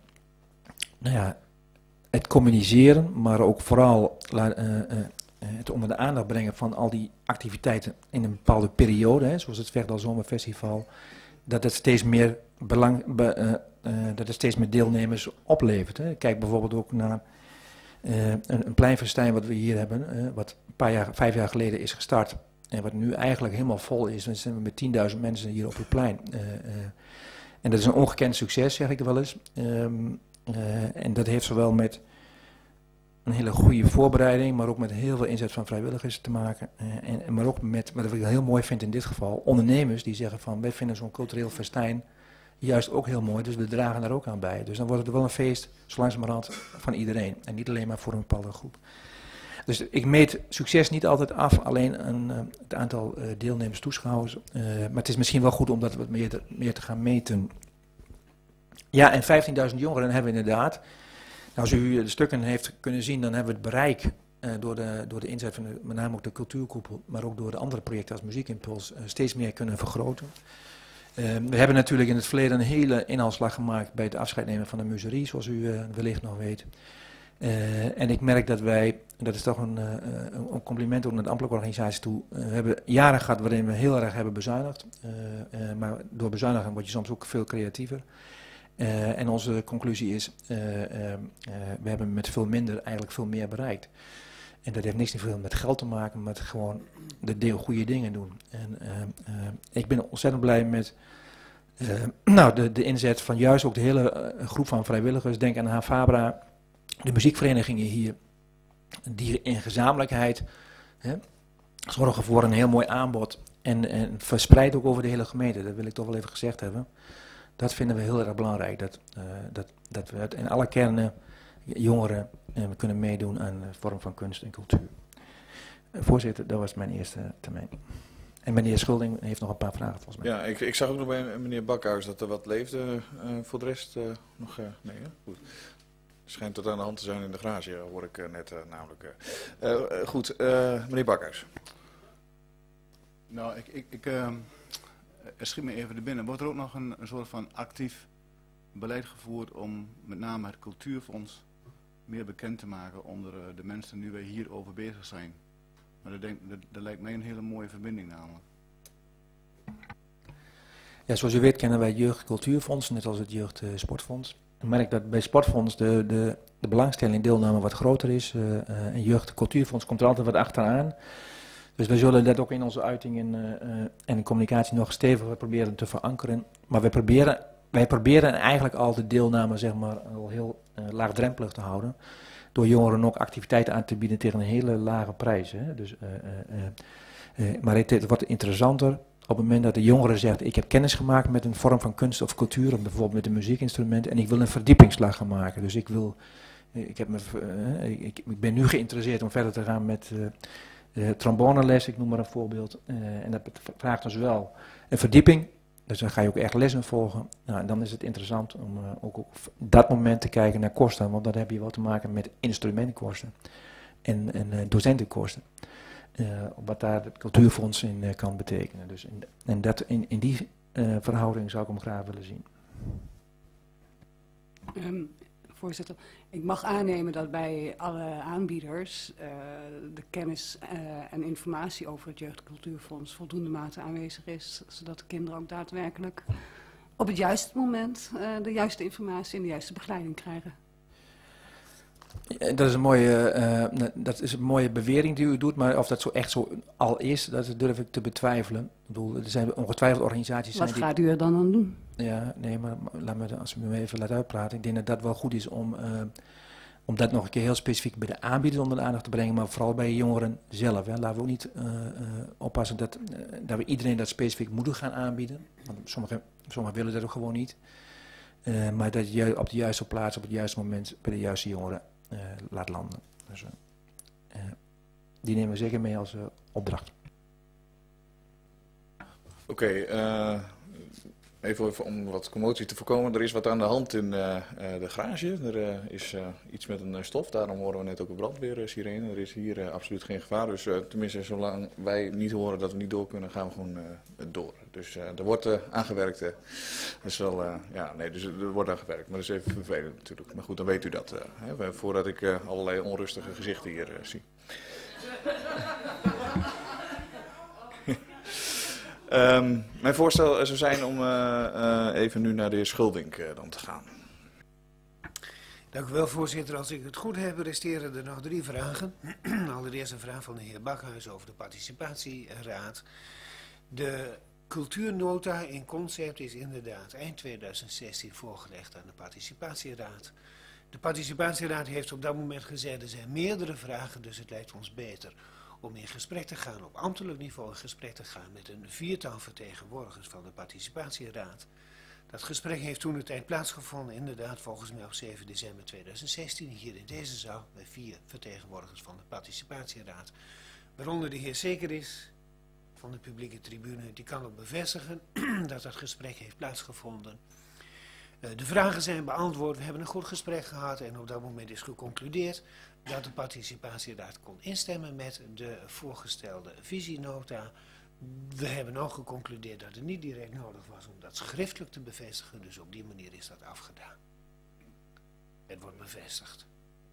S12: nou ja, het communiceren, maar ook vooral uh, uh, het onder de aandacht brengen van al die activiteiten in een bepaalde periode, hè, zoals het Vechtdal Zomerfestival, dat het steeds meer belang, be, uh, uh, dat het steeds meer deelnemers oplevert. Hè. Kijk bijvoorbeeld ook naar uh, een, een pleinfestijn wat we hier hebben, uh, wat een paar jaar, vijf jaar geleden is gestart. En wat nu eigenlijk helemaal vol is. Dan zijn we met tienduizend mensen hier op het plein. Uh, uh, en dat is een ongekend succes, zeg ik wel eens. Um, uh, en dat heeft zowel met een hele goede voorbereiding, maar ook met heel veel inzet van vrijwilligers te maken. Uh, en, maar ook met, wat ik heel mooi vind in dit geval, ondernemers die zeggen van, wij vinden zo'n cultureel festijn juist ook heel mooi, dus we dragen daar ook aan bij. Dus dan wordt het wel een feest, zo langzamerhand, van iedereen. En niet alleen maar voor een bepaalde groep. Dus ik meet succes niet altijd af, alleen een, uh, het aantal uh, deelnemers, toeschouwers. Uh, maar het is misschien wel goed om dat wat meer te, meer te gaan meten. Ja, en vijftienduizend jongeren hebben we inderdaad. Nou, als u de stukken heeft kunnen zien, dan hebben we het bereik uh, door, de, door de inzet van de, met name ook de cultuurkoepel, maar ook door de andere projecten als Muziekimpuls, uh, steeds meer kunnen vergroten. Uh, we hebben natuurlijk in het verleden een hele inhaalslag gemaakt bij het afscheid nemen van de muzerie, zoals u uh, wellicht nog weet. Uh, en ik merk dat wij, dat is toch een, uh, een compliment ook naar de ambtelijke organisatie toe, uh, we hebben jaren gehad waarin we heel erg hebben bezuinigd. Uh, uh, maar door bezuinigen word je soms ook veel creatiever. Uh, en onze conclusie is, uh, uh, uh, we hebben met veel minder eigenlijk veel meer bereikt. En dat heeft niks te veel met geld te maken, maar met gewoon de deel goede dingen doen. En uh, uh, ik ben ontzettend blij met uh, nou, de, de inzet van juist ook de hele uh, groep van vrijwilligers. Denk aan Havabra, de muziekverenigingen hier, die in gezamenlijkheid hè, zorgen voor een heel mooi aanbod. En, en verspreid ook over de hele gemeente, dat wil ik toch wel even gezegd hebben. Dat vinden we heel erg belangrijk, dat, uh, dat, dat we in alle kernen jongeren uh, kunnen meedoen aan de vorm van kunst en cultuur. Uh, voorzitter, dat was mijn eerste termijn. En meneer Schulding heeft nog een paar vragen volgens mij.
S1: Ja, ik, ik zag ook nog bij meneer Bakhuis dat er wat leefde. Uh, voor de rest uh, nog, uh, nee hè? Goed. Schijnt tot aan de hand te zijn in de garage, hoor ik uh, net uh, namelijk. Uh, uh, goed, uh, meneer Bakhuis.
S9: Nou, ik, ik, ik uh, er schiet me even er binnen. Wordt er ook nog een, een soort van actief beleid gevoerd om met name het cultuurfonds meer bekend te maken onder uh, de mensen nu wij hierover bezig zijn? Maar dat, denk, dat, dat lijkt mij een hele mooie verbinding namelijk.
S12: Ja, zoals u weet kennen wij het Jeugd Cultuurfonds, net als het Jeugd uh, Sportfonds. Ik merk dat bij Sportfonds de, de, de belangstelling deelname wat groter is. Uh, uh, en Jeugd Cultuurfonds komt er altijd wat achteraan. Dus wij zullen dat ook in onze uitingen uh, uh, en in communicatie nog steviger proberen te verankeren. Maar wij proberen, wij proberen eigenlijk al de deelname zeg maar, al heel uh, laagdrempelig te houden. Door jongeren ook activiteiten aan te bieden tegen een hele lage prijs. Hè. Dus, uh, uh, uh, uh, maar het, het wordt interessanter op het moment dat de jongere zegt, ik heb kennis gemaakt met een vorm van kunst of cultuur, of bijvoorbeeld met een muziekinstrument, en ik wil een verdiepingsslag gaan maken. Dus ik wil, ik, heb me, uh, ik, ik ben nu geïnteresseerd om verder te gaan met uh, uh, tromboneles, ik noem maar een voorbeeld. Uh, en dat vraagt dus wel een verdieping, dus dan ga je ook echt lessen volgen. Nou, en dan is het interessant om uh, ook op dat moment te kijken naar kosten, want dan heb je wel te maken met instrumentenkosten en, en uh, docentenkosten. Uh, wat daar het cultuurfonds in uh, kan betekenen. Dus in, en dat in, in die uh, verhouding zou ik hem graag willen zien.
S11: Um, voorzitter, ik mag aannemen dat bij alle aanbieders uh, de kennis uh, en informatie over het Jeugd- en Cultuurfonds voldoende mate aanwezig is, zodat de kinderen ook daadwerkelijk op het juiste moment uh, de juiste informatie en de juiste begeleiding krijgen.
S12: Dat is een mooie, uh, dat is een mooie bewering die u doet, maar of dat zo echt zo al is, dat durf ik te betwijfelen. Ik bedoel, er zijn ongetwijfeld organisaties.
S11: Wat
S12: zijn
S11: gaat
S12: die...
S11: u er dan aan doen?
S12: Ja, nee, maar laat me, als u me even laat uitpraten, ik denk dat dat wel goed is om, uh, om dat nog een keer heel specifiek bij de aanbieders onder de aandacht te brengen, maar vooral bij jongeren zelf. Hè. Laten we ook niet uh, uh, oppassen dat, uh, dat we iedereen dat specifiek moeten gaan aanbieden, want sommigen, sommigen willen dat ook gewoon niet. Uh, maar dat je op de juiste plaats, op het juiste moment, bij de juiste jongeren Uh, laat landen. Dus, uh, uh, die nemen we zeker mee als uh, opdracht.
S1: Oké, okay, uh, even, even om wat commotie te voorkomen. Er is wat aan de hand in uh, uh, de garage. Er uh, is uh, iets met een uh, stof. Daarom horen we net ook een brandweersirene. Er is hier uh, absoluut geen gevaar. Dus uh, tenminste, zolang wij niet horen dat we niet door kunnen, gaan we gewoon uh, door. Dus uh, er wordt uh, aangewerkt. Uh, dat is wel, uh, ja, nee, dus er wordt aangewerkt. Maar dat is even vervelend natuurlijk. Maar goed, dan weet u dat. Uh, hè, voordat ik uh, allerlei onrustige gezichten hier uh, zie. Um, mijn voorstel zou zijn om uh, uh, even nu naar de heer Schuldink uh, dan te gaan.
S15: Dank u wel, voorzitter. Als ik het goed heb, resteren er nog drie vragen. Allereerst een vraag van de heer Bakhuis over de participatieraad. De cultuurnota in concept is inderdaad eind tweeduizend zestien voorgelegd aan de participatieraad. De participatieraad heeft op dat moment gezegd, er zijn meerdere vragen, dus het lijkt ons beter om in gesprek te gaan, op ambtelijk niveau in gesprek te gaan met een viertal vertegenwoordigers van de participatieraad. Dat gesprek heeft toen de tijd plaatsgevonden, inderdaad volgens mij op zeven december tweeduizend zestien, hier in deze zaal, bij vier vertegenwoordigers van de participatieraad. Waaronder de heer Sekeris van de publieke tribune, die kan ook bevestigen dat dat gesprek heeft plaatsgevonden. Uh, de vragen zijn beantwoord, we hebben een goed gesprek gehad en op dat moment is geconcludeerd dat de participatieraad kon instemmen met de voorgestelde visienota. We hebben ook geconcludeerd dat het niet direct nodig was om dat schriftelijk te bevestigen, dus op die manier is dat afgedaan. Het wordt bevestigd.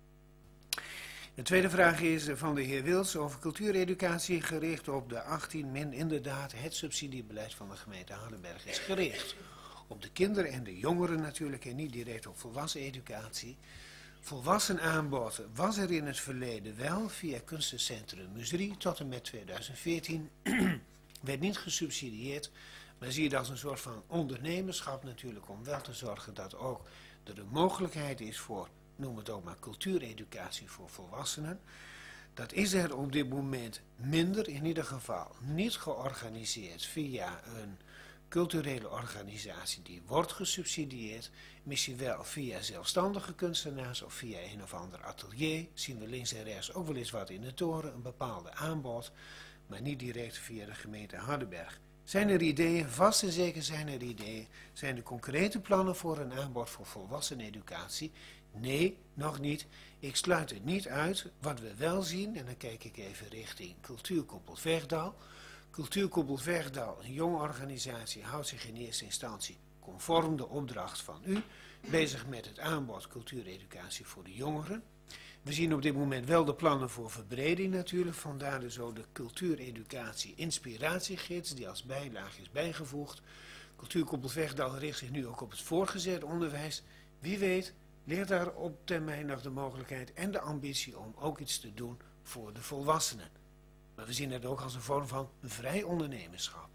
S15: De tweede vraag is van de heer Wils over cultuureducatie gericht op de achttien min. Inderdaad, het subsidiebeleid van de gemeente Hardenberg is gericht op de kinderen en de jongeren natuurlijk en niet direct op volwassen educatie. Volwassen aanbod was er in het verleden wel via kunstencentrum Muserie tot en met tweeduizend veertien. Werd niet gesubsidieerd, maar zie je dat als een soort van ondernemerschap natuurlijk om wel te zorgen dat ook er een mogelijkheid is voor, noem het ook maar, cultuureducatie voor volwassenen. Dat is er op dit moment minder, in ieder geval niet georganiseerd via een culturele organisatie die wordt gesubsidieerd, misschien wel via zelfstandige kunstenaars of via een of ander atelier. Zien we links en rechts ook wel eens wat in de toren, een bepaalde aanbod, maar niet direct via de gemeente Hardenberg. Zijn er ideeën? Vast en zeker zijn er ideeën. Zijn er concrete plannen voor een aanbod voor volwassen educatie? Nee, nog niet. Ik sluit het niet uit. Wat we wel zien, en dan kijk ik even richting Cultuurkoepel Verdal. Cultuurkoepel Verdal, een jonge organisatie, houdt zich in eerste instantie conform de opdracht van u bezig met het aanbod cultuureducatie voor de jongeren. We zien op dit moment wel de plannen voor verbreding natuurlijk, vandaar dus ook de cultuureducatie inspiratiegids die als bijlage is bijgevoegd. Cultuurkoepel Verdal richt zich nu ook op het voortgezet onderwijs. Wie weet ligt daar op termijn nog de mogelijkheid en de ambitie om ook iets te doen voor de volwassenen. Maar we zien het ook als een vorm van vrij ondernemerschap.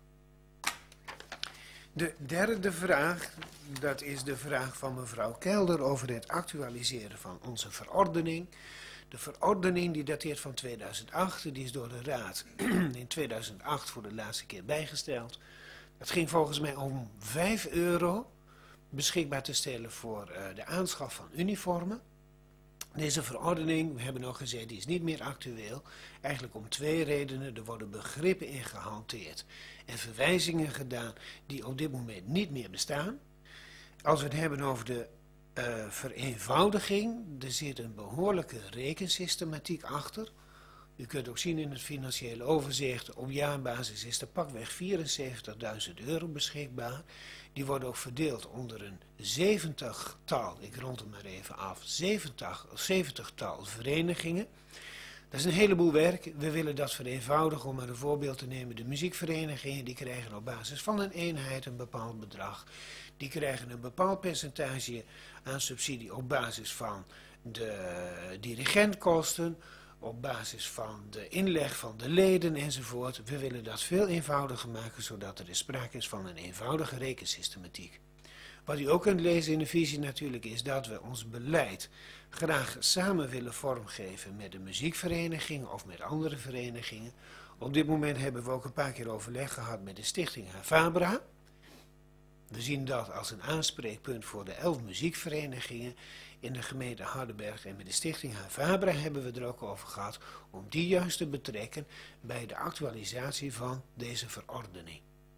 S15: De derde vraag, dat is de vraag van mevrouw Kelder over het actualiseren van onze verordening. De verordening die dateert van tweeduizend acht, die is door de Raad in tweeduizend acht voor de laatste keer bijgesteld. Het ging volgens mij om vijf euro beschikbaar te stellen voor uh, de aanschaf van uniformen. Deze verordening, we hebben al gezegd, die is niet meer actueel. Eigenlijk om twee redenen. Er worden begrippen in gehanteerd en verwijzingen gedaan die op dit moment niet meer bestaan. Als we het hebben over de uh, vereenvoudiging, er zit een behoorlijke rekensystematiek achter. U kunt ook zien in het financiële overzicht, op jaarbasis is er pakweg vierenzeventigduizend euro beschikbaar. Die worden ook verdeeld onder een zeventigtal, ik rond het maar even af, zeventig, zeventigtal verenigingen. Dat is een heleboel werk. We willen dat vereenvoudigen. Om maar een voorbeeld te nemen. De muziekverenigingen die krijgen op basis van een eenheid een bepaald bedrag. Die krijgen een bepaald percentage aan subsidie op basis van de dirigentkosten, op basis van de inleg van de leden enzovoort. We willen dat veel eenvoudiger maken, zodat er sprake is van een eenvoudige rekensystematiek. Wat u ook kunt lezen in de visie natuurlijk is dat we ons beleid graag samen willen vormgeven met de muziekverenigingen of met andere verenigingen. Op dit moment hebben we ook een paar keer overleg gehad met de stichting Havabra. We zien dat als een aanspreekpunt voor de elf muziekverenigingen in de gemeente Hardenberg. En met de stichting Havabra hebben we er ook over gehad om die juist te betrekken bij de actualisatie van deze verordening.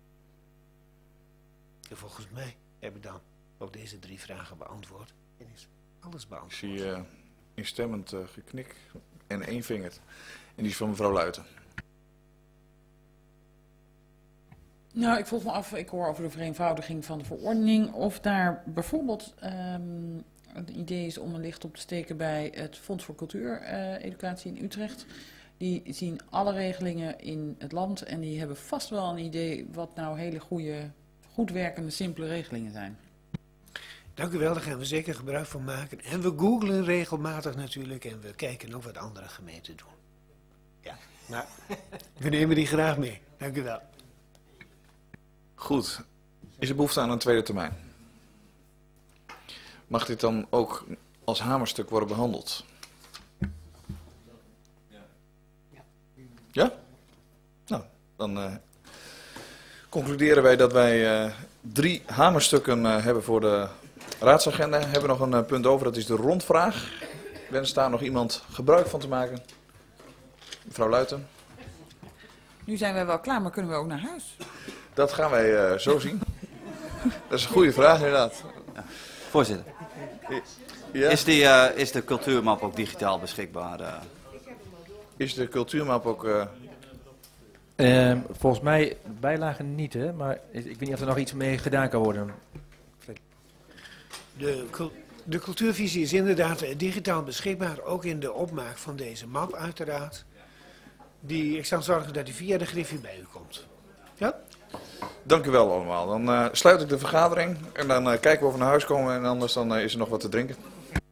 S15: En volgens mij heb ik dan ook deze drie vragen beantwoord. En is alles beantwoord.
S1: Ik zie uh, instemmend uh, geknik en éénvingerd. En die is van mevrouw Luiten.
S4: Nou, ik vroeg me af, ik hoor over de vereenvoudiging van de verordening, of daar bijvoorbeeld um, het idee is om een licht op te steken bij het Fonds voor Cultuureducatie uh, in Utrecht. Die zien alle regelingen in het land en die hebben vast wel een idee wat nou hele goede, goed werkende, simpele regelingen zijn.
S15: Dank u wel, daar gaan we zeker gebruik van maken. En we googlen regelmatig natuurlijk en we kijken ook wat andere gemeenten doen. Ja, nou, we nemen die graag mee. Dank u wel.
S1: Goed. Is er behoefte aan een tweede termijn? Mag dit dan ook als hamerstuk worden behandeld? Ja? Nou, dan uh, concluderen wij dat wij uh, drie hamerstukken uh, hebben voor de raadsagenda. We hebben nog een uh, punt over, dat is de rondvraag. Wenst daar nog iemand gebruik van te maken? Mevrouw Luiten.
S4: Nu zijn wij wel klaar, maar kunnen we ook naar huis?
S1: Dat gaan wij uh, zo zien. Dat is een goede vraag inderdaad.
S8: Ja. Voorzitter.
S1: Ja?
S8: Is, die, uh, is de cultuurmap ook digitaal beschikbaar? Uh?
S1: Is de cultuurmap ook... Uh...
S12: Uh, volgens mij bijlagen niet, hè? Maar ik weet niet of er nog iets mee gedaan kan worden.
S15: De, de cultuurvisie is inderdaad digitaal beschikbaar, ook in de opmaak van deze map uiteraard. Die, ik zal zorgen dat die via de Griffie bij u komt. Ja?
S1: Dank u wel allemaal. Dan uh, sluit ik de vergadering en dan uh, kijken we of we naar huis komen en anders dan uh, is er nog wat te drinken.